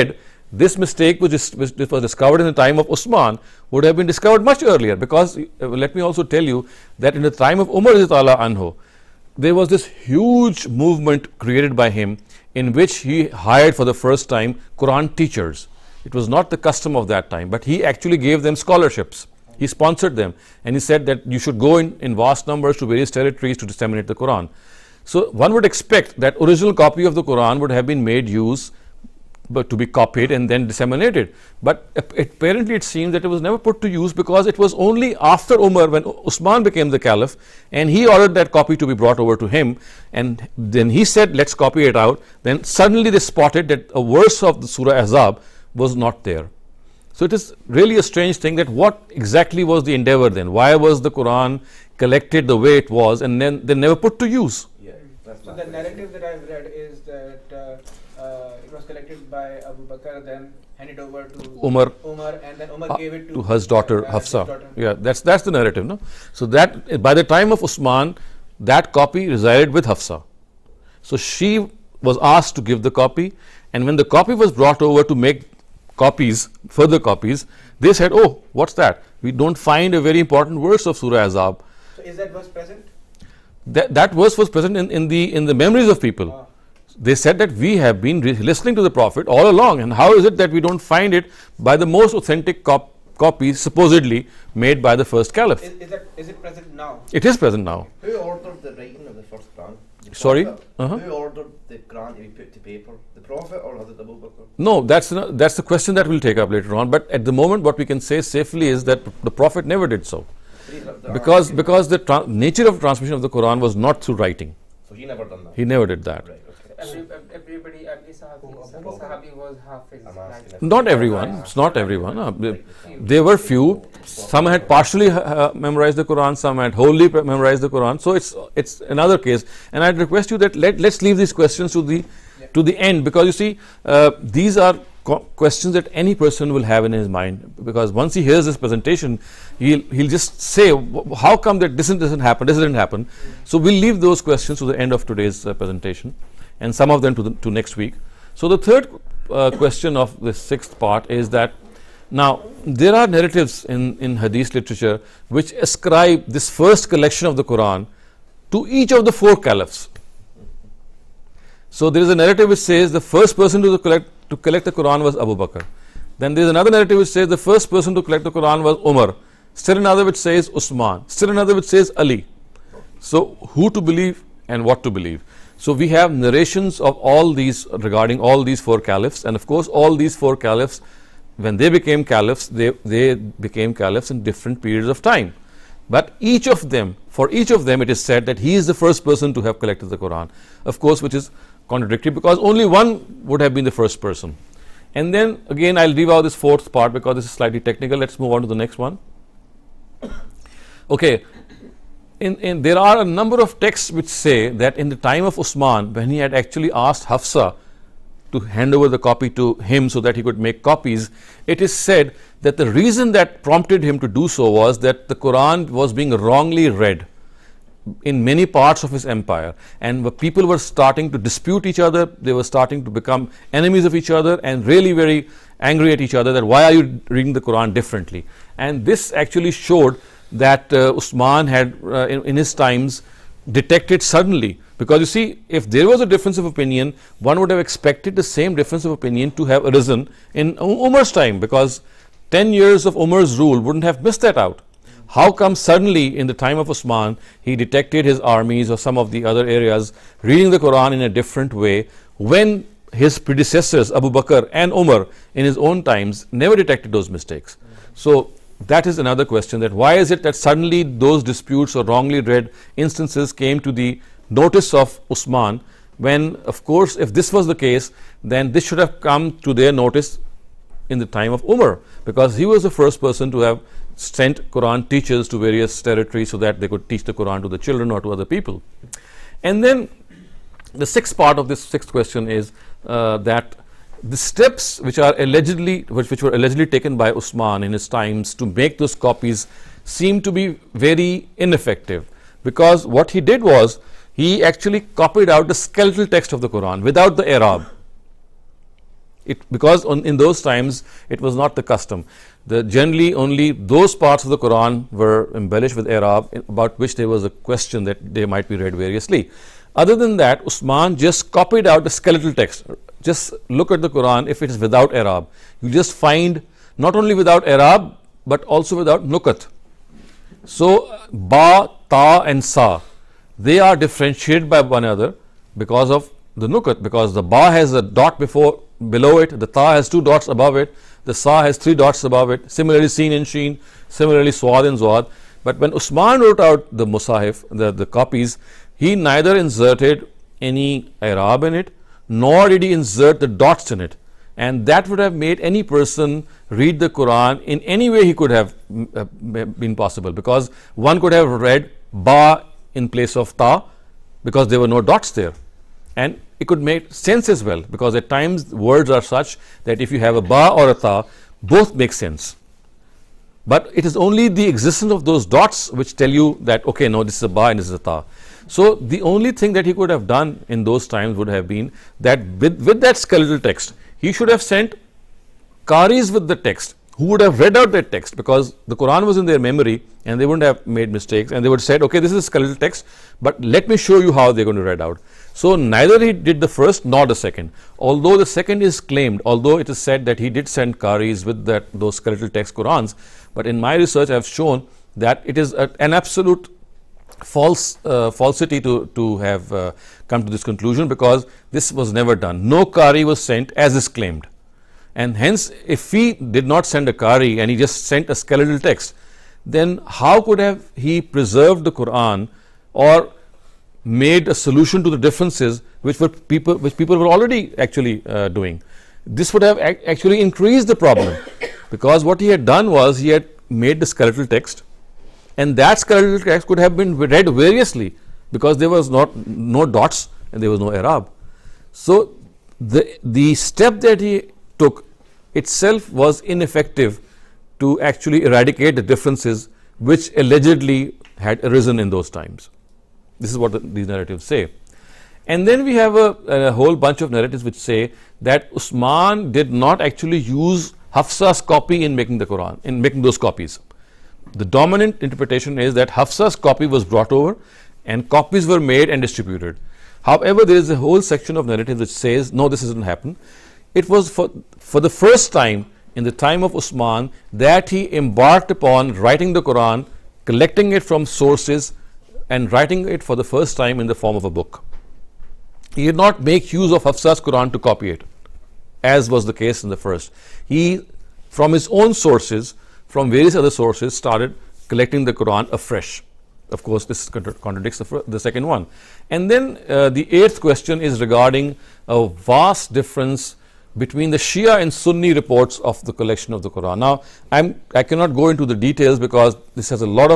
this mistake which was discovered in the time of Usman would have been discovered much earlier, because let me also tell you that in the time of Umar anhu, there was this huge movement created by him in which he hired for the first time Quran teachers. It was not the custom of that time, but he actually gave them scholarships. He sponsored them, and he said that you should go in vast numbers to various territories to disseminate the Quran. So one would expect that original copy of the Quran would have been made use, but to be copied and then disseminated. But apparently it seems that it was never put to use, because it was only after Umar, when Usman became the caliph, and he ordered that copy to be brought over to him, and then he said, let's copy it out. Then suddenly they spotted that a verse of the Surah Ahzab was not there. So it is really a strange thing that what exactly was the endeavor then? Why was the Quran collected the way it was and then they never put to use? Yeah, that's So my the question. narrative that I've read is that it was collected by Abu Bakr, then handed over to Umar, and then Umar gave it to his daughter his Hafsa. daughter. Yeah, that's the narrative, no? So that by the time of Usman, that copy resided with Hafsa. So she was asked to give the copy, and when the copy was brought over to make copies, further copies, they said, oh, what's that? We don't find a very important verse of Surah Ahzab. So is that verse present? That verse was present in the memories of people. Ah. They said that we have been listening to the Prophet all along, and how is it that we don't find it by the most authentic copy supposedly made by the first caliph? Is it present now? It is present now. Who ordered the writing of the first Quran? The Sorry? Prophet? Uh-huh. Who ordered the Quran to be put to paper? The Prophet or Hazrat Abu Bakr? No, that's the question that we'll take up later on. But at the moment, what we can say safely is that the Prophet never did so, because the nature of transmission of the Quran was not through writing. So he never done that. He never did that. Right. Okay. Every Sahabi was Hafiz. I'm asking if- Not everyone. It's not everyone. There were few. Some had partially memorized the Quran. Some had wholly memorized the Quran. So it's another case. And I'd request you that let's leave these questions to the end, because you see these are questions that any person will have in his mind, because once he hears this presentation, he'll just say, how come that this didn't happen? So we'll leave those questions to the end of today's presentation, and some of them to next week. So the third question of the sixth part is that now there are narratives in Hadith literature which ascribe this first collection of the Quran to each of the four caliphs. So there is a narrative which says the first person to collect the Quran was Abu Bakr. Then there is another narrative which says the first person to collect the Quran was Umar. Still another which says Usman. Still another which says Ali. So who to believe and what to believe? So we have narrations of all these regarding all these four caliphs, and of course all these four caliphs, when they became caliphs, they became caliphs in different periods of time. But for each of them it is said that he is the first person to have collected the Quran. Of course, which is contradictory, because only one would have been the first person. And then again I'll leave out this fourth part because this is slightly technical. Let's move on to the next one. Okay. There are a number of texts which say that in the time of Usman, when he had actually asked Hafsa to hand over the copy to him so that he could make copies, it is said that the reason that prompted him to do so was that the Quran was being wrongly read in many parts of his empire, and people were starting to dispute each other. They were starting to become enemies of each other and really very angry at each other, that why are you reading the Quran differently? And this actually showed that Usman had in his times detected suddenly, because you see, if there was a difference of opinion, one would have expected the same difference of opinion to have arisen in Umar's time, because 10 years of Umar's rule wouldn't have missed that out. How come suddenly in the time of Usman he detected his armies or some of the other areas reading the Quran in a different way, when his predecessors Abu Bakr and Umar in his own times never detected those mistakes? So that is another question, that why is it that suddenly those disputes or wrongly read instances came to the notice of Usman, when of course if this was the case, then this should have come to their notice in the time of Umar, because he was the first person to have sent Quran teachers to various territories so that they could teach the Quran to the children or to other people. And then the sixth part of this sixth question is that the steps which were allegedly taken by Usman in his times to make those copies seem to be very ineffective, because what he did was he actually copied out the skeletal text of the Quran without the Arab. Because in those times it was not the custom. Generally only those parts of the Quran were embellished with Arab about which there was a question that they might be read variously. Other than that, Usman just copied out the skeletal text. Just look at the Quran if it is without Arab. You just find not only without Arab but also without nukat. So ba, ta and sa, they are differentiated by one another because of the nukat, because the ba has a dot below it, the ta has 2 dots above it, the sa has 3 dots above it, similarly seen and sheen, similarly swad and zwad. But when Usman wrote out the Musahif, the copies, he neither inserted any Arab in it, nor did he insert the dots in it. And that would have made any person read the Quran in any way he could have been possible, because one could have read ba in place of ta because there were no dots there, and it could make sense as well, because at times words are such that if you have a ba or a ta, both make sense. But it is only the existence of those dots which tell you that okay, no, this is a ba and this is a ta. So the only thing that he could have done in those times would have been that with that skeletal text, he should have sent qaris with the text who would have read out that text, because the Quran was in their memory and they wouldn't have made mistakes, and they would have said, okay, this is skeletal text, but let me show you how they're going to read out. So neither he did the first nor the second, although the second is claimed, although it is said that he did send qaris with those skeletal text Qurans. But in my research I have shown that it is an absolute falsity to have come to this conclusion, because this was never done. No qari was sent as is claimed, and hence if he did not send a qari and he just sent a skeletal text, then how could have he preserved the Quran or made a solution to the differences which people were already actually doing? This would have actually increased the problem, because what he had done was he had made the skeletal text, and that skeletal text could have been read variously because there was no dots and there was no Arab. So the step that he took itself was ineffective to actually eradicate the differences which allegedly had arisen in those times. This is what these narratives say. And then we have a whole bunch of narratives which say that Usman did not actually use Hafsa's copy in making the Quran, in making those copies. The dominant interpretation is that Hafsa's copy was brought over and copies were made and distributed. However, there is a whole section of narrative which says no, this didn't happen. It was for the first time in the time of Usman that he embarked upon writing the Quran, collecting it from sources and writing it for the first time in the form of a book. He did not make use of Hafsa's Quran to copy it, as was the case in the first. He, from his own sources, from various other sources, started collecting the Quran afresh. Of course, this contradicts the second one. And then the 8th question is regarding a vast difference between the Shia and Sunni reports of the collection of the Quran. Now, I cannot go into the details because this has a lot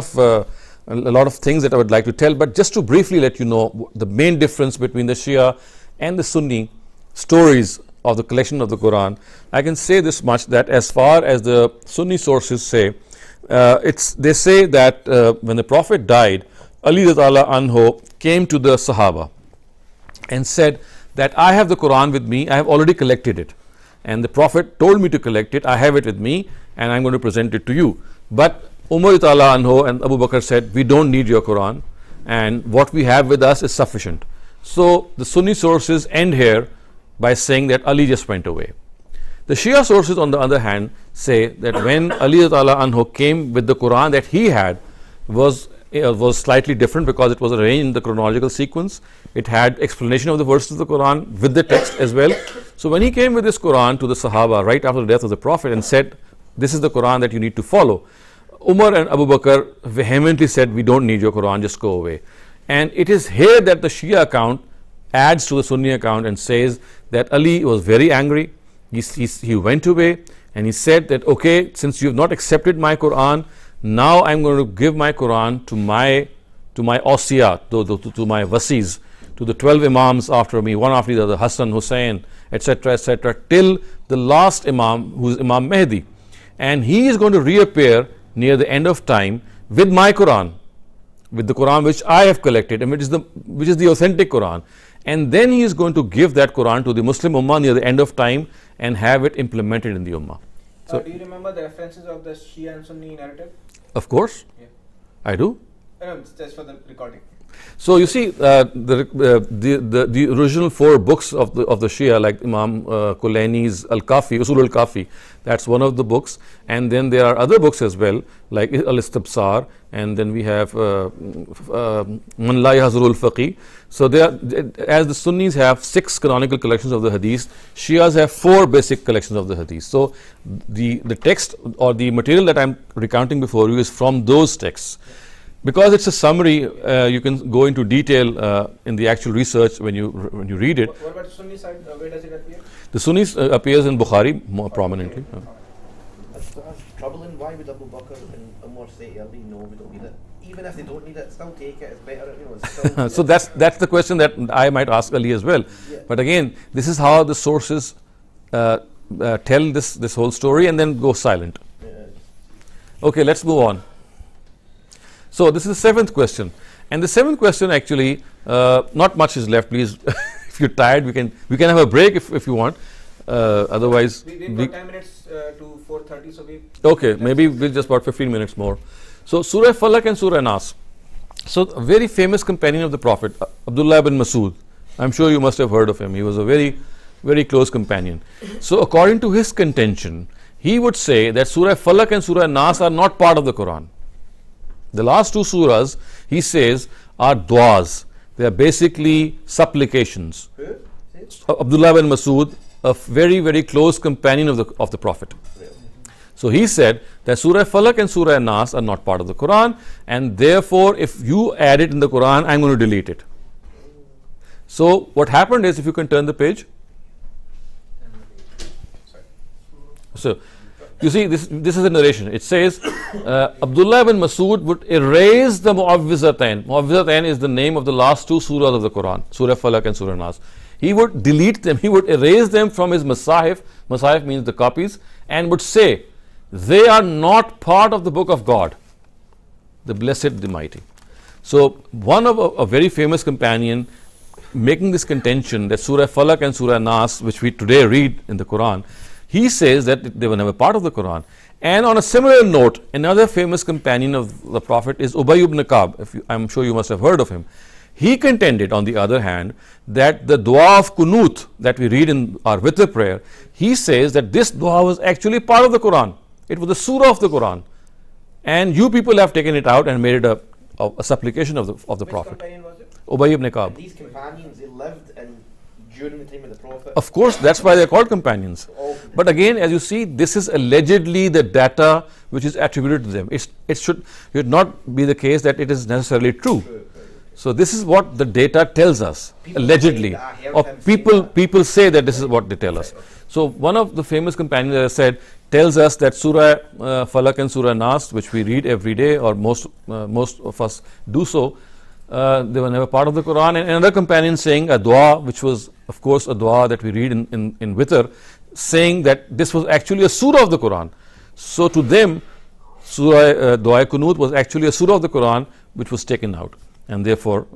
of things that I would like to tell, but just to briefly let you know the main difference between the Shia and the Sunni stories of the collection of the Quran, I can say this much, that as far as the Sunni sources say, they say that when the Prophet died, Ali Radhiyallahu Anhu came to the Sahaba and said that I have the Quran with me, I have already collected it, and the Prophet told me to collect it, I have it with me and I am going to present it to you. But Umar Radhiyallahu Anhu and Abu Bakr said, we don't need your Quran, and what we have with us is sufficient. So the Sunni sources end here by saying that Ali just went away. The Shia sources, on the other hand, say that when Ali Radhiyallahu Anhu came with the Quran that he had was slightly different, because it was arranged in the chronological sequence. It had explanation of the verses of the Quran with the text as well. So when he came with this Quran to the Sahaba right after the death of the Prophet and said, this is the Quran that you need to follow, Umar and Abu Bakr vehemently said, we don't need your Quran, just go away. And it is here that the Shia account adds to the Sunni account and says that Ali was very angry. He went away and he said that, okay, since you have not accepted my Quran, now I am going to give my Quran to my Awsiya, to my Wasis, to the 12 Imams after me, one after the other, Hassan, Hussein, etc., till the last Imam, who is Imam Mahdi. And he is going to reappear near the end of time with my Quran, with the Quran which I have collected, and which is the authentic Quran. And then he is going to give that Quran to the Muslim Ummah near the end of time, and have it implemented in the Ummah. So, do you remember the references of the Shia and Sunni narrative? of course, Yeah. I do. No, it's just for the recording. So you see, the original 4 books of the Shia, like Imam Kulaini's Al-Kafi, Usul Al-Kafi, that's one of the books, and then there are other books as well, like Al-Istibsar, and then we have Man La Yahzurul Faqih. So they are, as the Sunnis have 6 canonical collections of the Hadith, Shias have 4 basic collections of the Hadith. So the text or the material that I'm recounting before you is from those texts. Because it's a summary, you can go into detail in the actual research when you read it. What about the Sunni side? Where does it appear? The Sunnis appears in Bukhari more prominently. That's troubling. Why would Abu Bakr and Umar say early, no, we don't need it? Even if they don't need it, still take it. It's better, you know. It's still So that's the question that I might ask Ali as well. Yeah. But again, this is how the sources tell this whole story and then go silent. Okay, let's move on. So this is the 7th question, and the 7th question actually not much is left. Please, if you're tired, we can have a break if you want. Otherwise, We've got 10 minutes to 4:30, so we. okay, maybe we'll just about 15 minutes more. So Surah Falak and Surah Nas. So a very famous companion of the Prophet, Abdullah ibn Masud. I'm sure you must have heard of him. He was a very, very close companion. So according to his contention, he would say that Surah Falak and Surah Nas are not part of the Quran. The last 2 surahs, he says, are du'as. They are basically supplications. Abdullah bin Masud, a very, very close companion of the Prophet. So he said that Surah Falak and Surah Nas are not part of the Quran, and therefore if you add it in the Quran, I'm going to delete it. So what happened is, if you can turn the page. So you see, this is a narration. It says Abdullah ibn Masud would erase the Mu'awwizatain. Mu'awwizatain is the name of the last 2 surahs of the Quran, Surah Falak and Surah Nas. He would delete them, he would erase them from his masahif. Masahif means the copies, and would say, they are not part of the book of God, the Blessed, the Mighty. So one of a very famous companion making this contention that Surah Falak and Surah Nas, which we today read in the Quran, he says that they were never part of the Quran. And on a similar note, another famous companion of the Prophet is Ubay ibn Ka'b. I'm sure you must have heard of him. He contended, on the other hand, that the dua of Qunut that we read in our witr prayer, he says that this dua was actually part of the Quran. It was the surah of the Quran. And you people have taken it out and made it a supplication of the Which Prophet. companion was it? Ubay ibn Ka'b. And these companions, they lived during the time of the Prophet. Of course, that's why they're called companions. But again, as you see, this is allegedly the data which is attributed to them. It should not be the case that it is necessarily true. So this is what the data tells us, allegedly. Or people say that this is what they tell us. So one of the famous companions, as I said, tells us that Surah Falak and Surah Nas, which we read every day, or most of us do so, they were never part of the Quran. And another companion saying a dua, which was of course a dua that we read in witr, saying that this was actually a surah of the Quran. So to them, Surah Dua Qunut was actually a surah of the Quran which was taken out. And therefore,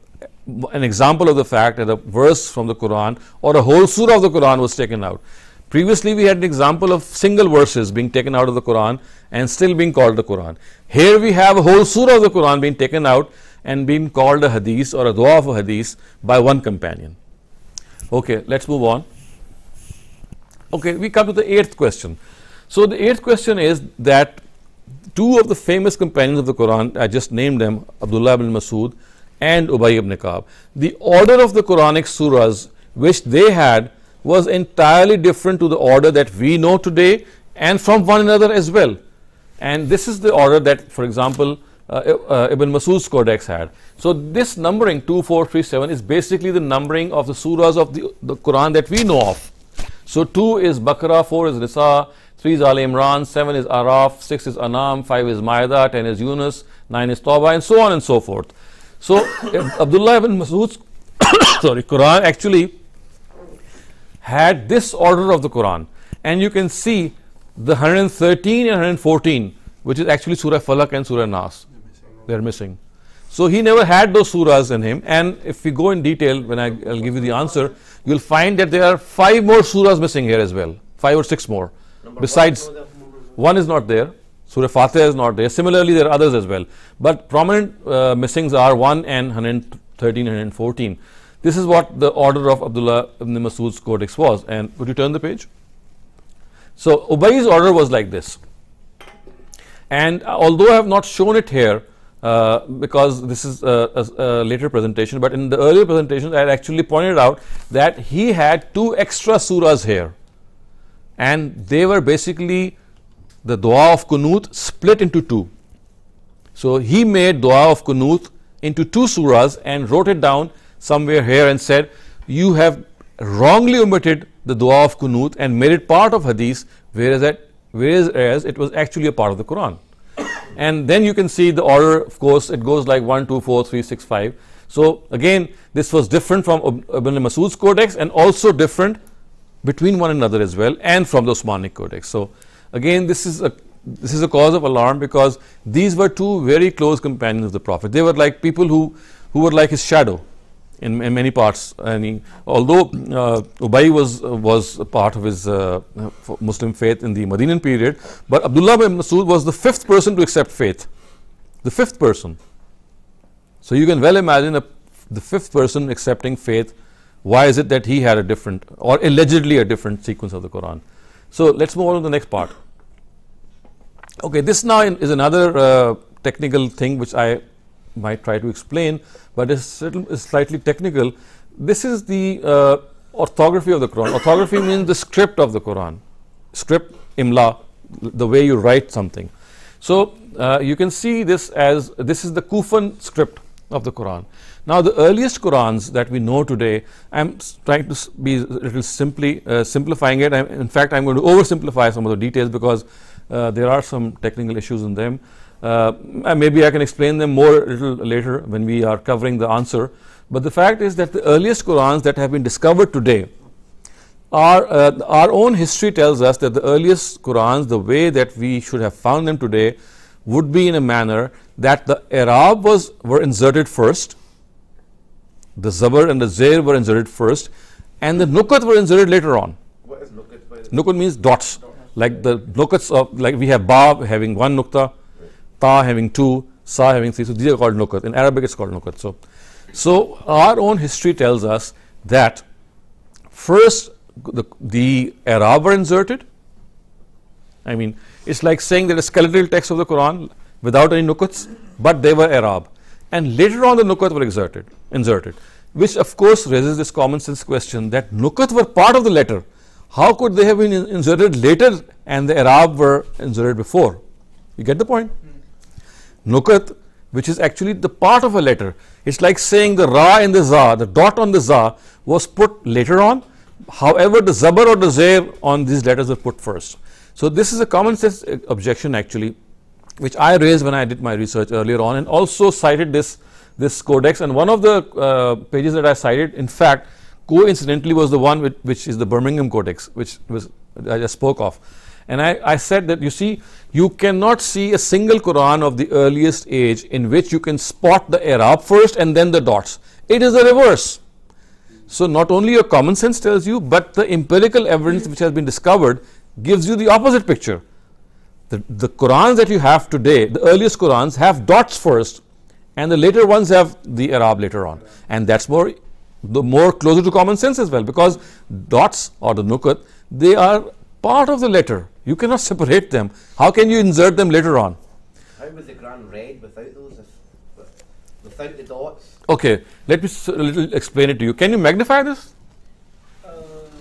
an example of the fact that a verse from the Quran or a whole surah of the Quran was taken out. Previously, we had an example of single verses being taken out of the Quran and still being called the Quran. Here we have a whole surah of the Quran being taken out and being called a hadith or a dua of a hadith by one companion. Okay, let's move on. Okay, we come to the 8th question. So the 8th question is that 2 of the famous companions of the Quran, I just named them, Abdullah ibn Masud and Ubay ibn Ka'b. The order of the Quranic surahs which they had was entirely different to the order that we know today and from one another as well. And this is the order that, for example, Ibn Masud's Codex had. So this numbering 2, 4, 3, 7 is basically the numbering of the surahs of the Quran that we know of. So 2 is Baqarah, 4 is Nisa, 3 is Al Imran, 7 is Araf, 6 is Anam, 5 is Ma'idah, 10 is Yunus, 9 is Tawbah, and so on and so forth. So Abdullah ibn Masud's Quran actually had this order of the Quran, and you can see the 113 and 114, which is actually Surah Falak and Surah Nas. They're missing. So he never had those surahs in him. And if we go in detail, when I'll give you the answer, you'll find that there are 5 more surahs missing here as well, 5 or 6 more. Besides, one is not there. Surah Fatiha is not there. Similarly, there are others as well. But prominent missings are 1 and 113 and 114. This is what the order of Abdullah ibn Masud's codex was. And would you turn the page? So Ubay's order was like this. And although I have not shown it here, because this is a later presentation, but in the earlier presentations I had actually pointed out that he had 2 extra surahs here, and they were basically the dua of Qunut split into 2. So he made dua of Qunut into 2 surahs and wrote it down somewhere here and said, you have wrongly omitted the dua of Qunut and made it part of hadith, whereas it was actually a part of the Quran. And then you can see the order, of course, it goes like 1, 2, 4, 3, 6, 5. So again, this was different from Ibn Masud's codex and also different between one another as well, and from the Osmanic codex. So again, this is a cause of alarm, because these were 2 very close companions of the Prophet. They were like people who were like his shadow in many parts. And although Ubay was a part of his Muslim faith in the Medinan period, but Abdullah ibn Masud was the 5th person to accept faith, the 5th person. So you can well imagine the 5th person accepting faith. Why is it that he had a different, or allegedly a different sequence of the Quran? So let's move on to the next part. Okay, this now is another technical thing which I might try to explain, but it's slightly technical. This is the orthography of the Quran. Orthography means the script of the Quran. Script, imla, the way you write something. So you can see this as, this is the Kufan script of the Quran. Now the earliest Qurans that we know today, I'm trying to be a little simplifying it. In fact, I'm going to oversimplify some of the details, because there are some technical issues in them. Maybe I can explain them more a little later when we are covering the answer. But the fact is that the earliest Qurans that have been discovered today are, our own history tells us that the earliest Qurans, the way that we should have found them today, would be in a manner that the Arab were inserted first, the Zabar and the Zair were inserted first, and the Nukat were inserted later on. What is Nukat, by the way? Nukat means dots, like the Nukats of, like we have Ba having 1 Nukta, Ta having 2, Sa having 3, so these are called Nukat. In Arabic it's called Nukat. So our own history tells us that first the Arab were inserted. I mean, it's like saying that a skeletal text of the Quran without any Nukats, but they were Arab. And later on the Nukat were inserted, which of course raises this common sense question that Nukat were part of the letter. How could they have been inserted later and the Arab were inserted before? You get the point? Nukat, which is actually the part of a letter. It's like saying the Ra and the Za, the dot on the Za was put later on. However, the Zabar or the Zair on these letters were put first. So this is a common sense objection actually, which I raised when I did my research earlier on, and also cited this codex. And one of the pages that I cited, in fact, coincidentally was the one which is the Birmingham Codex, which I just spoke of. And I said that, you see, you cannot see a single Quran of the earliest age in which you can spot the Arab first and then the dots. It is the reverse. So not only your common sense tells you, but the empirical evidence which has been discovered gives you the opposite picture. The Qurans that you have today, the earliest Qurans, have dots first, and the later ones have the Arab later on. And that's more closer to common sense as well, because dots or the Nukat, they are part of the letter. You cannot separate them. How can you insert them later on? How was the Quran read without those, without the dots? Okay, let me explain it to you. Can you magnify this? Not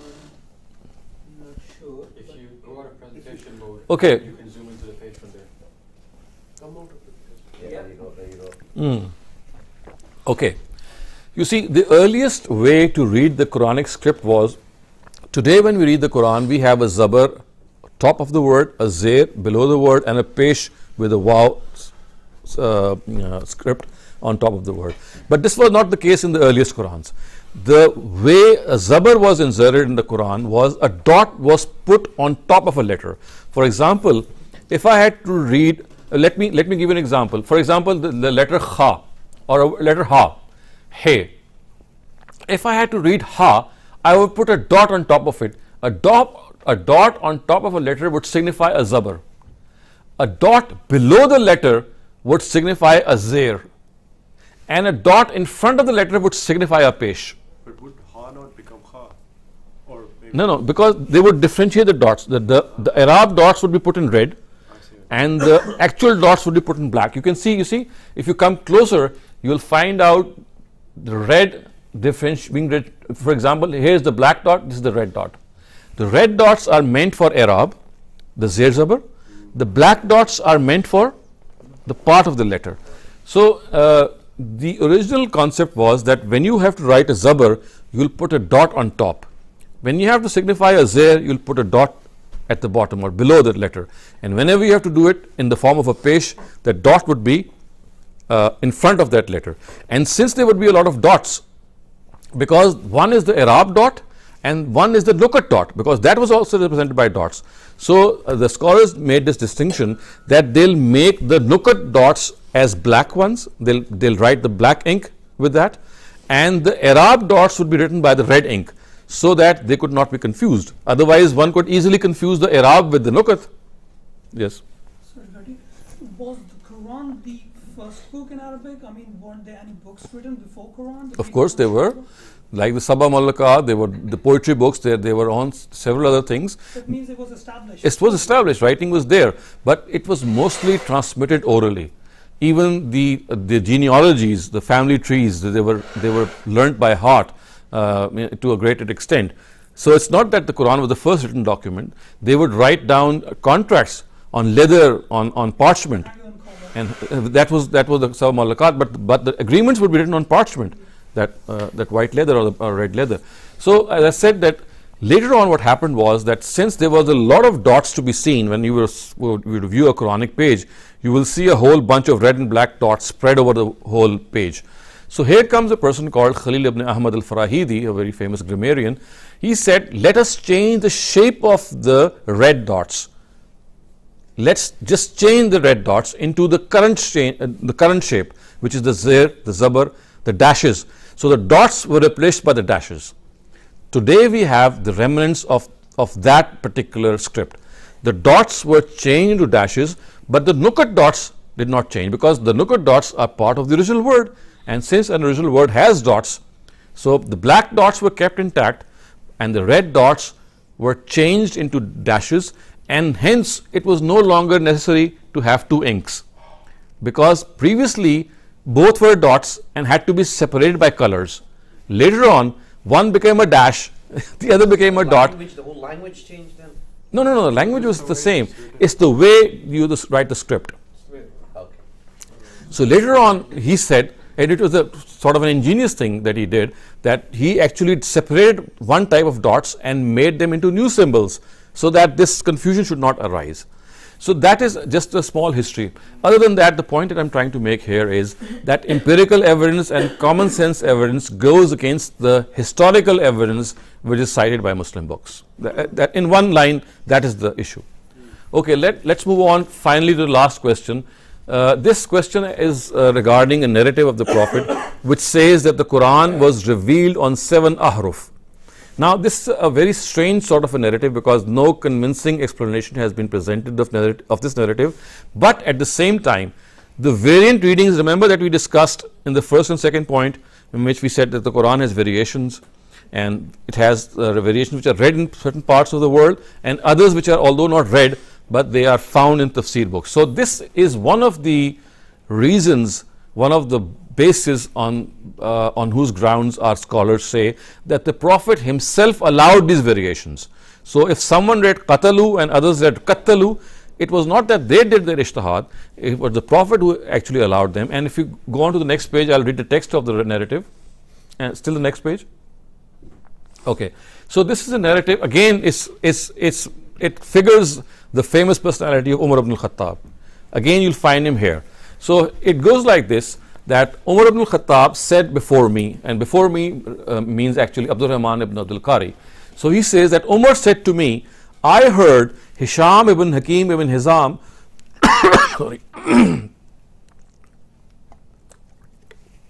sure. If you go out of presentation mode, Okay. you can zoom into the page from there. Come out of it. Yeah, there you go. Okay. You see, the earliest way to read the Quranic script was, today when we read the Quran, we have a Zabar top of the word, a Zair below the word, and a Pesh with a Waw script on top of the word. But this was not the case in the earliest Qurans. The way a Zabar was inserted in the Quran was a dot was put on top of a letter. For example, if I had to read, let me give you an example. For example, the letter Kha or a letter ha, hey. If I had to read ha, I would put a dot on top of it. A dot on top of a letter would signify a zabar. A dot below the letter would signify a zair. And a dot in front of the letter would signify a pesh. But would ha not become ha? Or maybe No, because they would differentiate the dots. The Arab dots would be put in red, I see. and the actual dots would be put in black. You can see, if you come closer, you will find out the red being red. For example, here is the black dot, this is the red dot. The red dots are meant for Arab, the Zair Zabar. The black dots are meant for the part of the letter. So, the original concept was that when you have to write a Zabar, you will put a dot on top. When you have to signify a Zair, you will put a dot at the bottom or below the letter. And whenever you have to do it in the form of a pesh, the dot would be in front of that letter. And since there would be a lot of dots, because one is the Arab dot and one is the Nukat dot, because that was also represented by dots. So, the scholars made this distinction that they'll make the Nukat dots as black ones, they'll write the black ink with that, and the Arab dots would be written by the red ink, so that they could not be confused. Otherwise, one could easily confuse the Arab with the Nukat. Yes. Sorry, Gadi, was the Quran the first book in Arabic? I mean, weren't there any books written before Quran? Of course there were. Like the Sabah Malaka, they were the poetry books, they were on several other things. That means it was established. It was established, writing was there, but it was mostly transmitted orally. Even the genealogies, the family trees, they were learnt by heart to a greater extent. So it's not that the Quran was the first written document. They would write down contracts on leather, on parchment, and that was the Sabah Malakat. But the agreements would be written on parchment, that white leather or red leather. So as I said, that later on what happened was that since there was a lot of dots to be seen when you would view a Quranic page, you will see a whole bunch of red and black dots spread over the whole page. So here comes a person called Khalil ibn Ahmad al-Farahidi, a very famous grammarian. He said, let us change the shape of the red dots. Let's just change the red dots into the current shape, which is the Zair, the Zabar, the dashes. So the dots were replaced by the dashes. Today we have the remnants of that particular script. The dots were changed into dashes, but the Nukat dots did not change, because the Nukat dots are part of the original word, and since an original word has dots, so the black dots were kept intact and the red dots were changed into dashes, and hence it was no longer necessary to have two inks, because previously both were dots and had to be separated by colors. Later on, one became a dash, the other became a dot. The whole language changed then? No, the language was the same. It's the way you write the script. Okay. So later on, he said, and it was a sort of an ingenious thing that he did, that he actually separated one type of dots and made them into new symbols, so that this confusion should not arise. So that is just a small history. Other than that, the point that I'm trying to make here is that empirical evidence and common sense evidence goes against the historical evidence which is cited by Muslim books. That in one line, that is the issue. Okay, let's move on finally to the last question. This question is regarding a narrative of the Prophet which says that the Quran was revealed on 7 ahruf. Now, this is a very strange sort of a narrative, because no convincing explanation has been presented of this narrative. But at the same time, the variant readings, remember that we discussed in the first and second point, in which we said that the Quran has variations, and it has variations which are read in certain parts of the world, and others which are, although not read, but they are found in tafsir books. So this is one of the reasons, one of the basis on whose grounds our scholars say that the Prophet himself allowed these variations. So if someone read qatalu and others read qattalu, it was not that they did their ijtihad, it was the Prophet who actually allowed them. And if you go on to the next page, I'll read the text of the narrative. And still the next page. Okay, so this is a narrative. Again, it figures the famous personality of Umar ibn al-Khattab. Again, you'll find him here. So it goes like this, that Umar ibn al-Khattab said before me, and before me means actually Abdul Rahman ibn Abdul Qari. So he says that Umar said to me, I heard Hisham ibn Hakim ibn Hizam sorry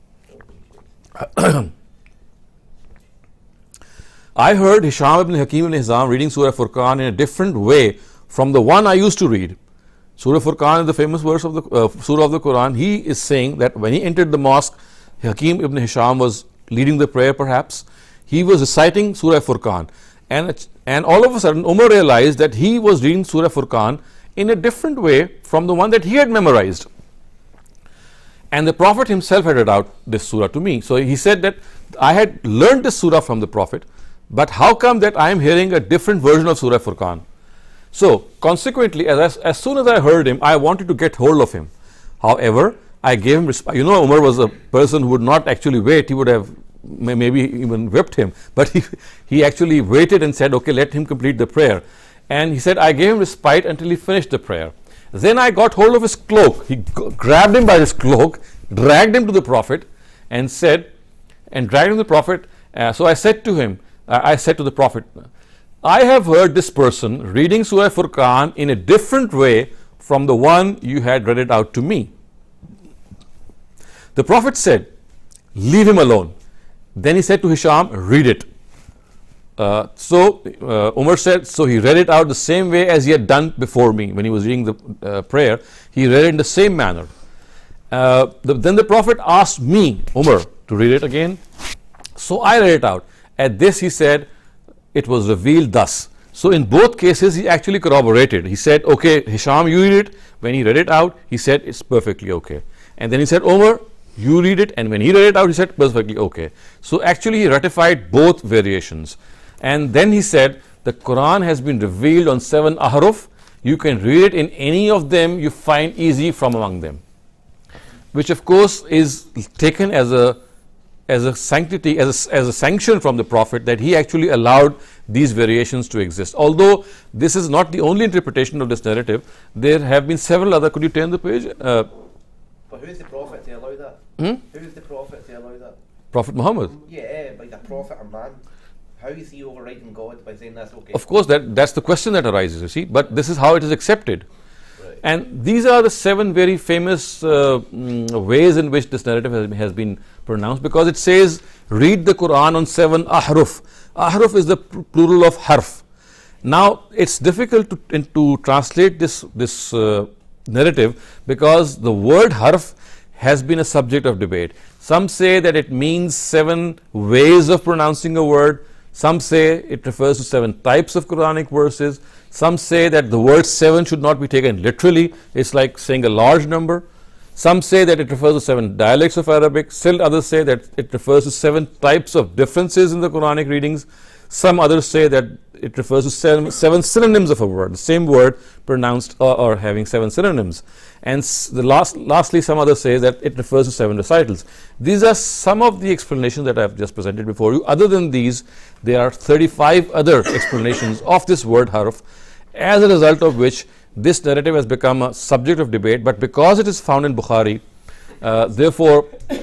I heard Hisham ibn Hakim ibn Hizam reading Surah Furqan in a different way from the one I used to read. Surah Furqan is the famous verse of the Surah of the Quran. He is saying that when he entered the mosque, Hakim ibn Hisham was leading the prayer perhaps. He was reciting Surah Furqan. And all of a sudden, Umar realized that he was reading Surah Furqan in a different way from the one that he had memorized. And the Prophet himself had read out this surah to me. So he said that I had learned this surah from the Prophet, but how come that I am hearing a different version of Surah Furqan? So consequently, as soon as I heard him, I wanted to get hold of him. However, I gave him respect. You know, Umar was a person who would not actually wait. He would have maybe even whipped him, but he actually waited and said, okay, let him complete the prayer. And he said, I gave him respite until he finished the prayer. Then I got hold of his cloak. He grabbed him by his cloak, dragged him to the Prophet, and dragged him to the Prophet. So I said to him, I said to the Prophet, I have heard this person reading Surah Furqan in a different way from the one you had read it out to me. The Prophet said, leave him alone. Then he said to Hisham, read it. Umar said, so he read it out the same way as he had done before me when he was reading the prayer. He read it in the same manner. Then the Prophet asked me, Umar, to read it again. So I read it out. At this he said, it was revealed thus. So in both cases he actually corroborated. He said, okay, Hisham, you read it. When he read it out, he said, it's perfectly okay. And then he said, Umar, you read it. And when he read it out, he said, perfectly okay. So actually he ratified both variations. And then he said, the Quran has been revealed on 7 ahruf. You can read it in any of them you find easy from among them. Which of course is taken as a sanctity, as a sanction from the Prophet that he actually allowed these variations to exist. Although this is not the only interpretation of this narrative, there have been several other. Could you turn the page? But who is the Prophet to allow that? Who is the Prophet to allow that? Prophet Muhammad. Yeah, like a prophet or man. How is he overriding God by saying that's okay? Of course, that's the question that arises, you see. But this is how it is accepted. Right. And these are the 7 very famous ways in which this narrative has been pronounced, because it says, read the Quran on 7 ahruf. Ahruf is the plural of harf. Now, it's difficult to translate this narrative because the word harf has been a subject of debate. Some say that it means 7 ways of pronouncing a word. Some say it refers to 7 types of Quranic verses. Some say that the word 7 should not be taken literally. It's like saying a large number. Some say that it refers to 7 dialects of Arabic. Still others say that it refers to 7 types of differences in the Quranic readings. Some others say that it refers to 7 synonyms of a word, the same word pronounced or having 7 synonyms. And lastly, some others say that it refers to 7 recitals. These are some of the explanations that I have just presented before you. Other than these, there are 35 other explanations of this word harf, as a result of which this narrative has become a subject of debate. But because it is found in Bukhari, therefore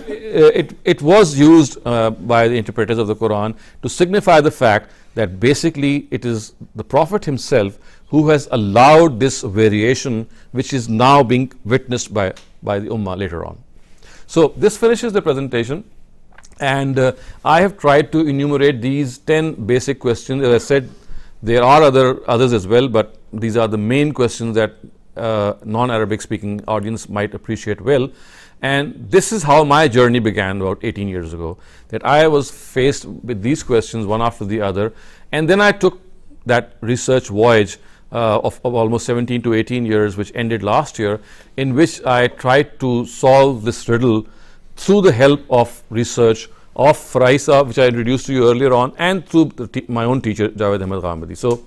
it was used by the interpreters of the Quran to signify the fact that basically it is the Prophet himself who has allowed this variation, which is now being witnessed by the Ummah later on. So this finishes the presentation, and I have tried to enumerate these 10 basic questions. As I said, there are others as well, but these are the main questions that non-Arabic speaking audience might appreciate well. And this is how my journey began about 18 years ago, that I was faced with these questions one after the other, and then I took that research voyage of almost 17 to 18 years, which ended last year, in which I tried to solve this riddle through the help of research of Faraisa, which I introduced to you earlier on, and through my own teacher, Javed Ahmed Ghamidi. So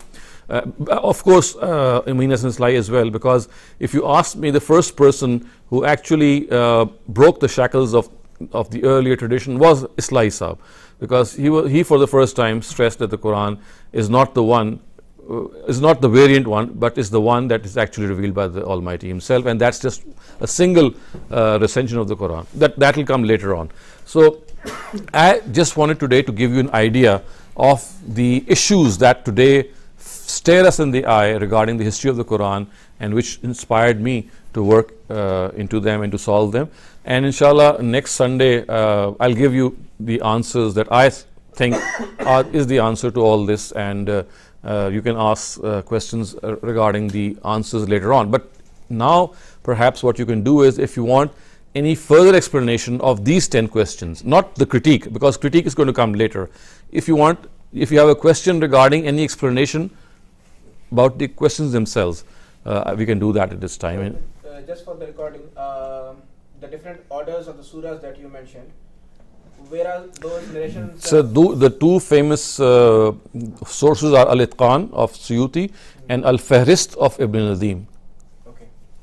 of course, Amin Hassan Islahi as well, because if you ask me, the first person who actually broke the shackles of the earlier tradition was Islahi Sahib, because he for the first time stressed that the Quran is not the one, is not the variant one, but is the one that is actually revealed by the Almighty Himself, and that's just a single recension of the Quran. That will come later on. So I just wanted today to give you an idea of the issues that today stare us in the eye regarding the history of the Quran, and which inspired me to work into them and to solve them. And inshallah, next Sunday, I'll give you the answers that I think is the answer to all this, and you can ask questions regarding the answers later on. But now, perhaps what you can do is, if you want any further explanation of these 10 questions, not the critique, because critique is going to come later. If you have a question regarding any explanation about the questions themselves, we can do that at this time. Just for the recording, the different orders of the surahs that you mentioned, where are those narrations? So the two famous sources are Al-Itqan of Suyuti and Al-Fahrist of Ibn Nadim. Okay.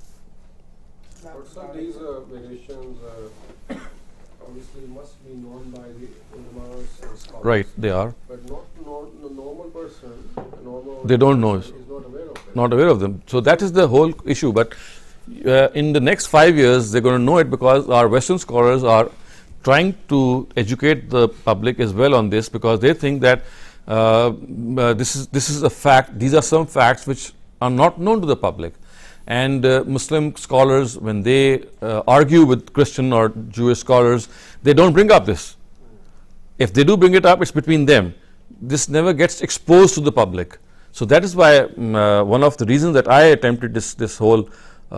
Also, these variations obviously must be known by the ulamas and scholars. Right, they are. But not the normal person. They don't know. Is not aware of it. Not aware of them. So that is the whole issue. But in the next 5 years, they're going to know it, because our Western scholars are trying to educate the public as well on this, because they think that this is a fact. These are some facts which are not known to the public. And Muslim scholars, when they argue with Christian or Jewish scholars, they don't bring up this. If they do bring it up, it's between them. This never gets exposed to the public. So that is why one of the reasons that I attempted this whole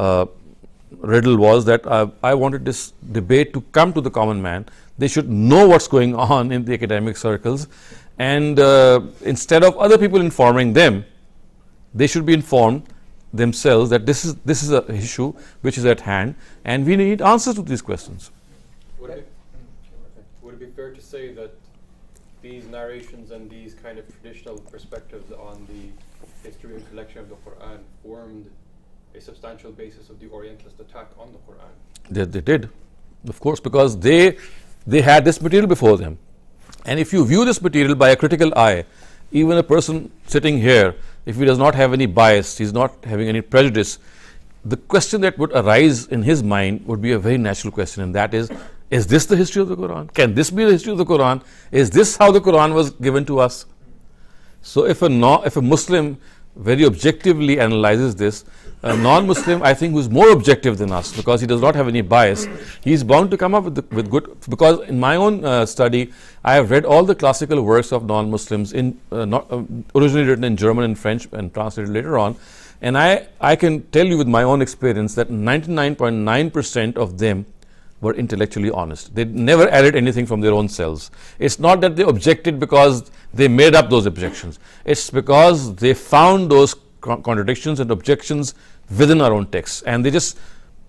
riddle was that I wanted this debate to come to the common man. They should know what's going on in the academic circles, and instead of other people informing them, they should be informed themselves that this is an issue which is at hand, and we need answers to these questions. Would it be fair to say that these narrations and these kind of traditional perspectives on the history and collection of the Quran formed a substantial basis of the Orientalist attack on the Quran? They did, of course, because they had this material before them. And if you view this material by a critical eye, even a person sitting here, if he does not have any bias, he's not having any prejudice, the question that would arise in his mind would be a very natural question, and that is this the history of the Quran? Can this be the history of the Quran? Is this how the Quran was given to us? So if a Muslim very objectively analyzes this, a non-Muslim, I think, who is more objective than us, because he does not have any bias, he is bound to come up with good. Because in my own study, I have read all the classical works of non-Muslims, originally written in German and French and translated later on, and I can tell you with my own experience that 99.9% of them were intellectually honest. They never added anything from their own selves. It's not that they objected because they made up those objections. It's because they found those contradictions and objections within our own texts, and they just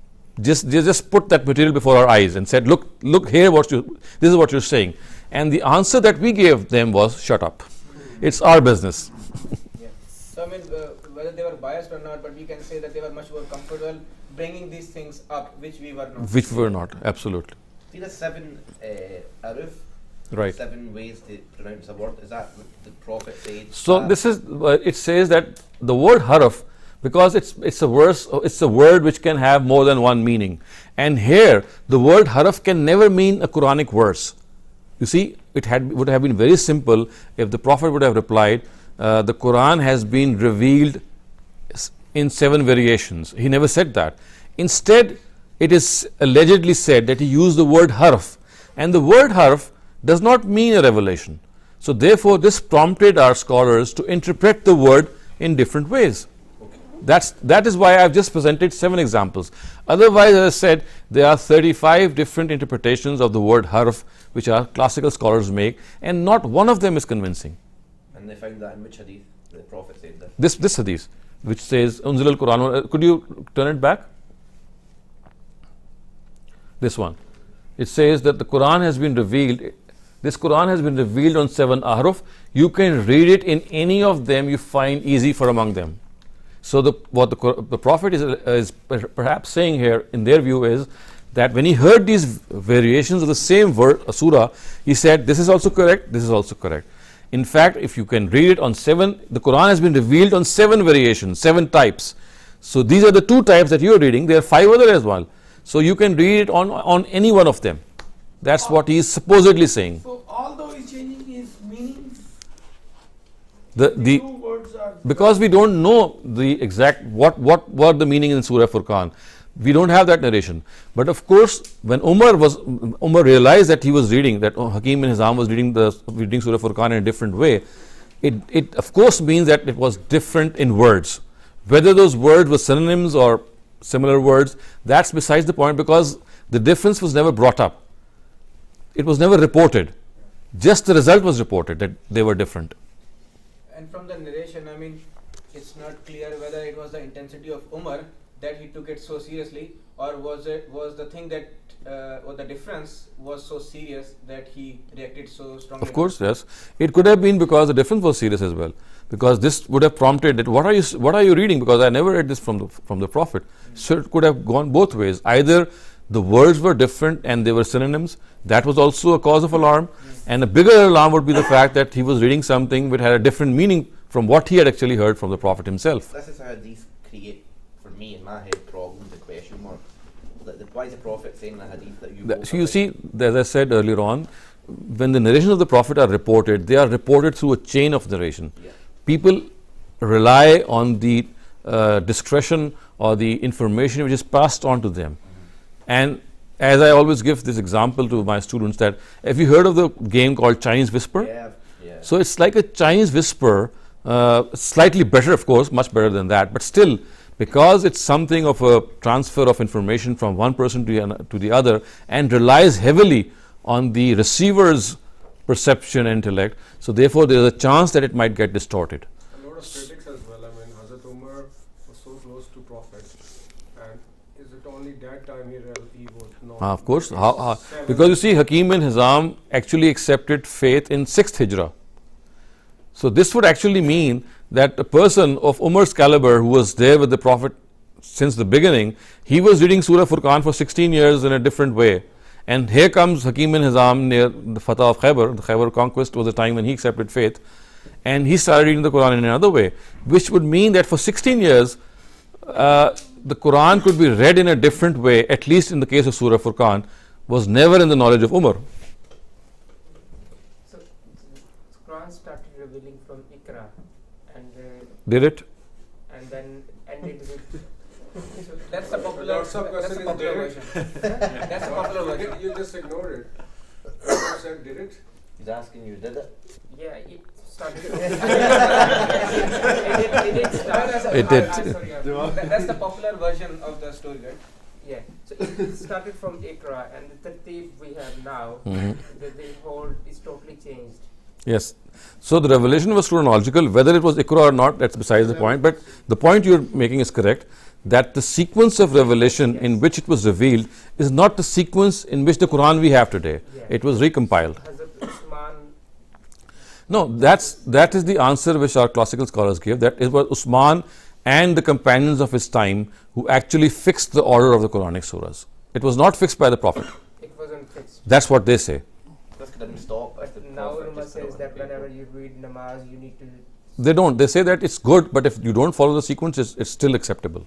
put that material before our eyes and said, look here, this is what you're saying. And the answer that we gave them was, shut up. It's our business. Yeah. So I mean, whether they were biased or not, but we can say that they were much more comfortable bringing these things up, which we were not. Which we were not, absolutely. See the 7 aruf? Right. 7 ways to pronounce a word. Is that what the Prophet said? So this is, it says that the word harf, because it's a verse, it's a word which can have more than one meaning. And here, the word harf can never mean a Quranic verse. You see, would have been very simple if the Prophet would have replied, the Quran has been revealed in 7 variations. He never said that. Instead, it is allegedly said that he used the word harf, and the word harf does not mean a revelation. So therefore, this prompted our scholars to interpret the word in different ways. That is why I've just presented 7 examples. Otherwise, as I said, there are 35 different interpretations of the word harf which our classical scholars make, and not one of them is convincing. And they found that in which hadith the Prophet said that? This hadith, which says, Unzil al-Quran, could you turn it back? This one. It says that the Quran has been revealed, this Quran has been revealed on 7 ahruf. You can read it in any of them you find easy for among them. So what the Prophet is perhaps saying here, in their view, is that when he heard these variations of the same word, surah, he said, this is also correct, this is also correct. In fact, if you can read it on 7, the Quran has been revealed on 7 variations, 7 types. So these are the 2 types that you are reading. There are 5 other as well. So you can read it on any one of them. That's what he is supposedly saying. So although he's changing his meanings, The 2 words are because we don't know the exact what were the meaning in Surah Furqan. We don't have that narration. But of course, when Umar realized that he was reading, that Hakim bin Hizam was reading Surah Furqan in a different way, it of course means that it was different in words. Whether those words were synonyms or similar words, that's besides the point, because the difference was never brought up. It was never reported. Just the result was reported that they were different. And from the narration, I mean, it's not clear whether it was the intensity of Umar that he took it so seriously, or was the thing that or the difference was so serious that he reacted so strongly? Of course, yes. It could have been because the difference was serious as well. Because this would have prompted that what are you reading? Because I never read this from the Prophet. So it could have gone both ways. Either the words were different and they were synonyms. That was also a cause of alarm. And a bigger alarm would be the fact that he was reading something which had a different meaning from what he had actually heard from the Prophet himself. This is how these create, for me in my head, problems, the question mark. Why is the Prophet saying the hadith that you So you see, as I said earlier on, when the narrations of the Prophet are reported, they are reported through a chain of narration. Yeah. People rely on the discretion or the information which is passed on to them. And as I always give this example to my students, that have you heard of the game called Chinese Whisper? Yeah. So it's like a Chinese whisper, slightly better, of course, much better than that, but still, because it's something of a transfer of information from one person to the other and relies heavily on the receiver's perception and intellect, so therefore there is a chance that it might get distorted. A lot of critics as well. I mean, Hazrat Umar was so close to Prophet, and is it only that time he was not? Of course, because you see, Hakim bin Hizam actually accepted faith in 6th Hijrah. So this would actually mean that a person of Umar's caliber who was there with the Prophet since the beginning, he was reading Surah Furqan for 16 years in a different way. And here comes Hakim bin Hizam near the Fatah of Khaybar. The Khaybar conquest was the time when he accepted faith, and he started reading the Quran in another way, which would mean that for 16 years the Quran could be read in a different way, at least in the case of Surah Furqan, was never in the knowledge of Umar. So Quran started revealing from Iqra, and Did it? and then ended with. So that's the popular version. That's the popular version. You just ignored it. You said, did it? He's asking you, did it? Yeah, it started. it did start. It did. That's the popular version of the story, right? Yeah, so it started from Iqra, and the tartib we have now, the whole is totally changed. Yes. So the revelation was chronological. Whether it was Iqra or not, that's besides the point. But the point you're making is correct, that the sequence of revelation in which it was revealed is not the sequence in which the Quran we have today. Yeah. It was recompiled. Hazrat Usman. No, that is the answer which our classical scholars give, that it was Usman and the companions of his time who actually fixed the order of the Quranic surahs. It was not fixed by the Prophet. It wasn't fixed. That's what they say. This didn't stop. Now Ulama says that whenever you read namaz, you need to. They don't. They say that it's good, but if you don't follow the sequence, it's still acceptable.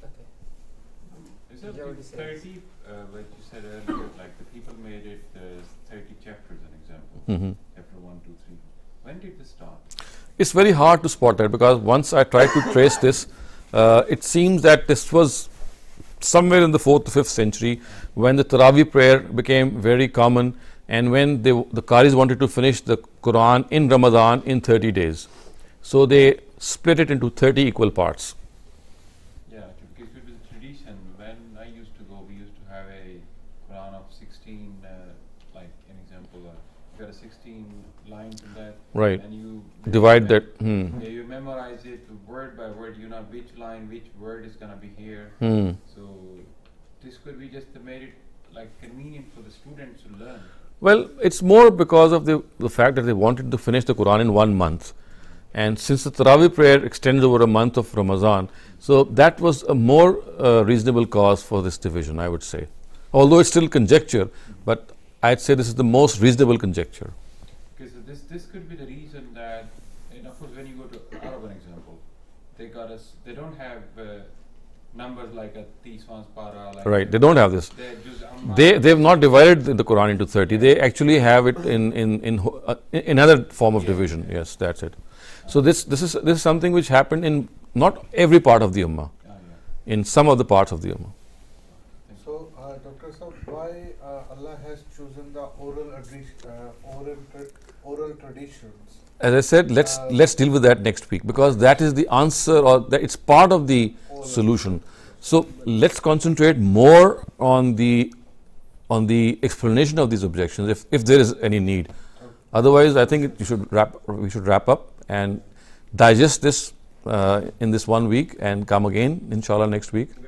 Is it 30, like you said earlier, like the people made it 30 chapters, an example, chapter 1, 2, 3. When did this start? It's very hard to spot that, because once I tried to trace this, it seems that this was somewhere in the 4th to 5th century when the Taraweeh prayer became very common, and when the Qaris wanted to finish the Quran in Ramadan in 30 days. So they split it into 30 equal parts. Yeah, because it was a tradition. When I used to go, we used to have a Quran of 16, like an example, you got a 16 lines in that. Right. And you divide that. Yeah, you memorize it word by word. You know which line, which word is going to be here. So this could be just made it like convenient for the students to learn. Well, it's more because of the fact that they wanted to finish the Quran in 1 month. And since the Taraweeh prayer extends over a month of Ramadan, so that was a more reasonable cause for this division, I would say. Although it's still conjecture, but I'd say this is the most reasonable conjecture. Because this could be the reason that, of course, when you go to Arab, an example, they don't have numbers like a Tiswan's para. Like Right, they don't have this. They've not divided the Quran into 30. They actually have it in another form of division. Yes, that's it. So this is something which happened in not every part of the Ummah, in some of the parts of the Ummah. Allah has chosen the oral traditions. As I said, let's deal with that next week, because that is the answer, or that it's part of the solution. So let's concentrate more on the explanation of these objections, if there is any need. Otherwise, I think we should wrap up and digest this in this 1 week and come again, inshallah, next week.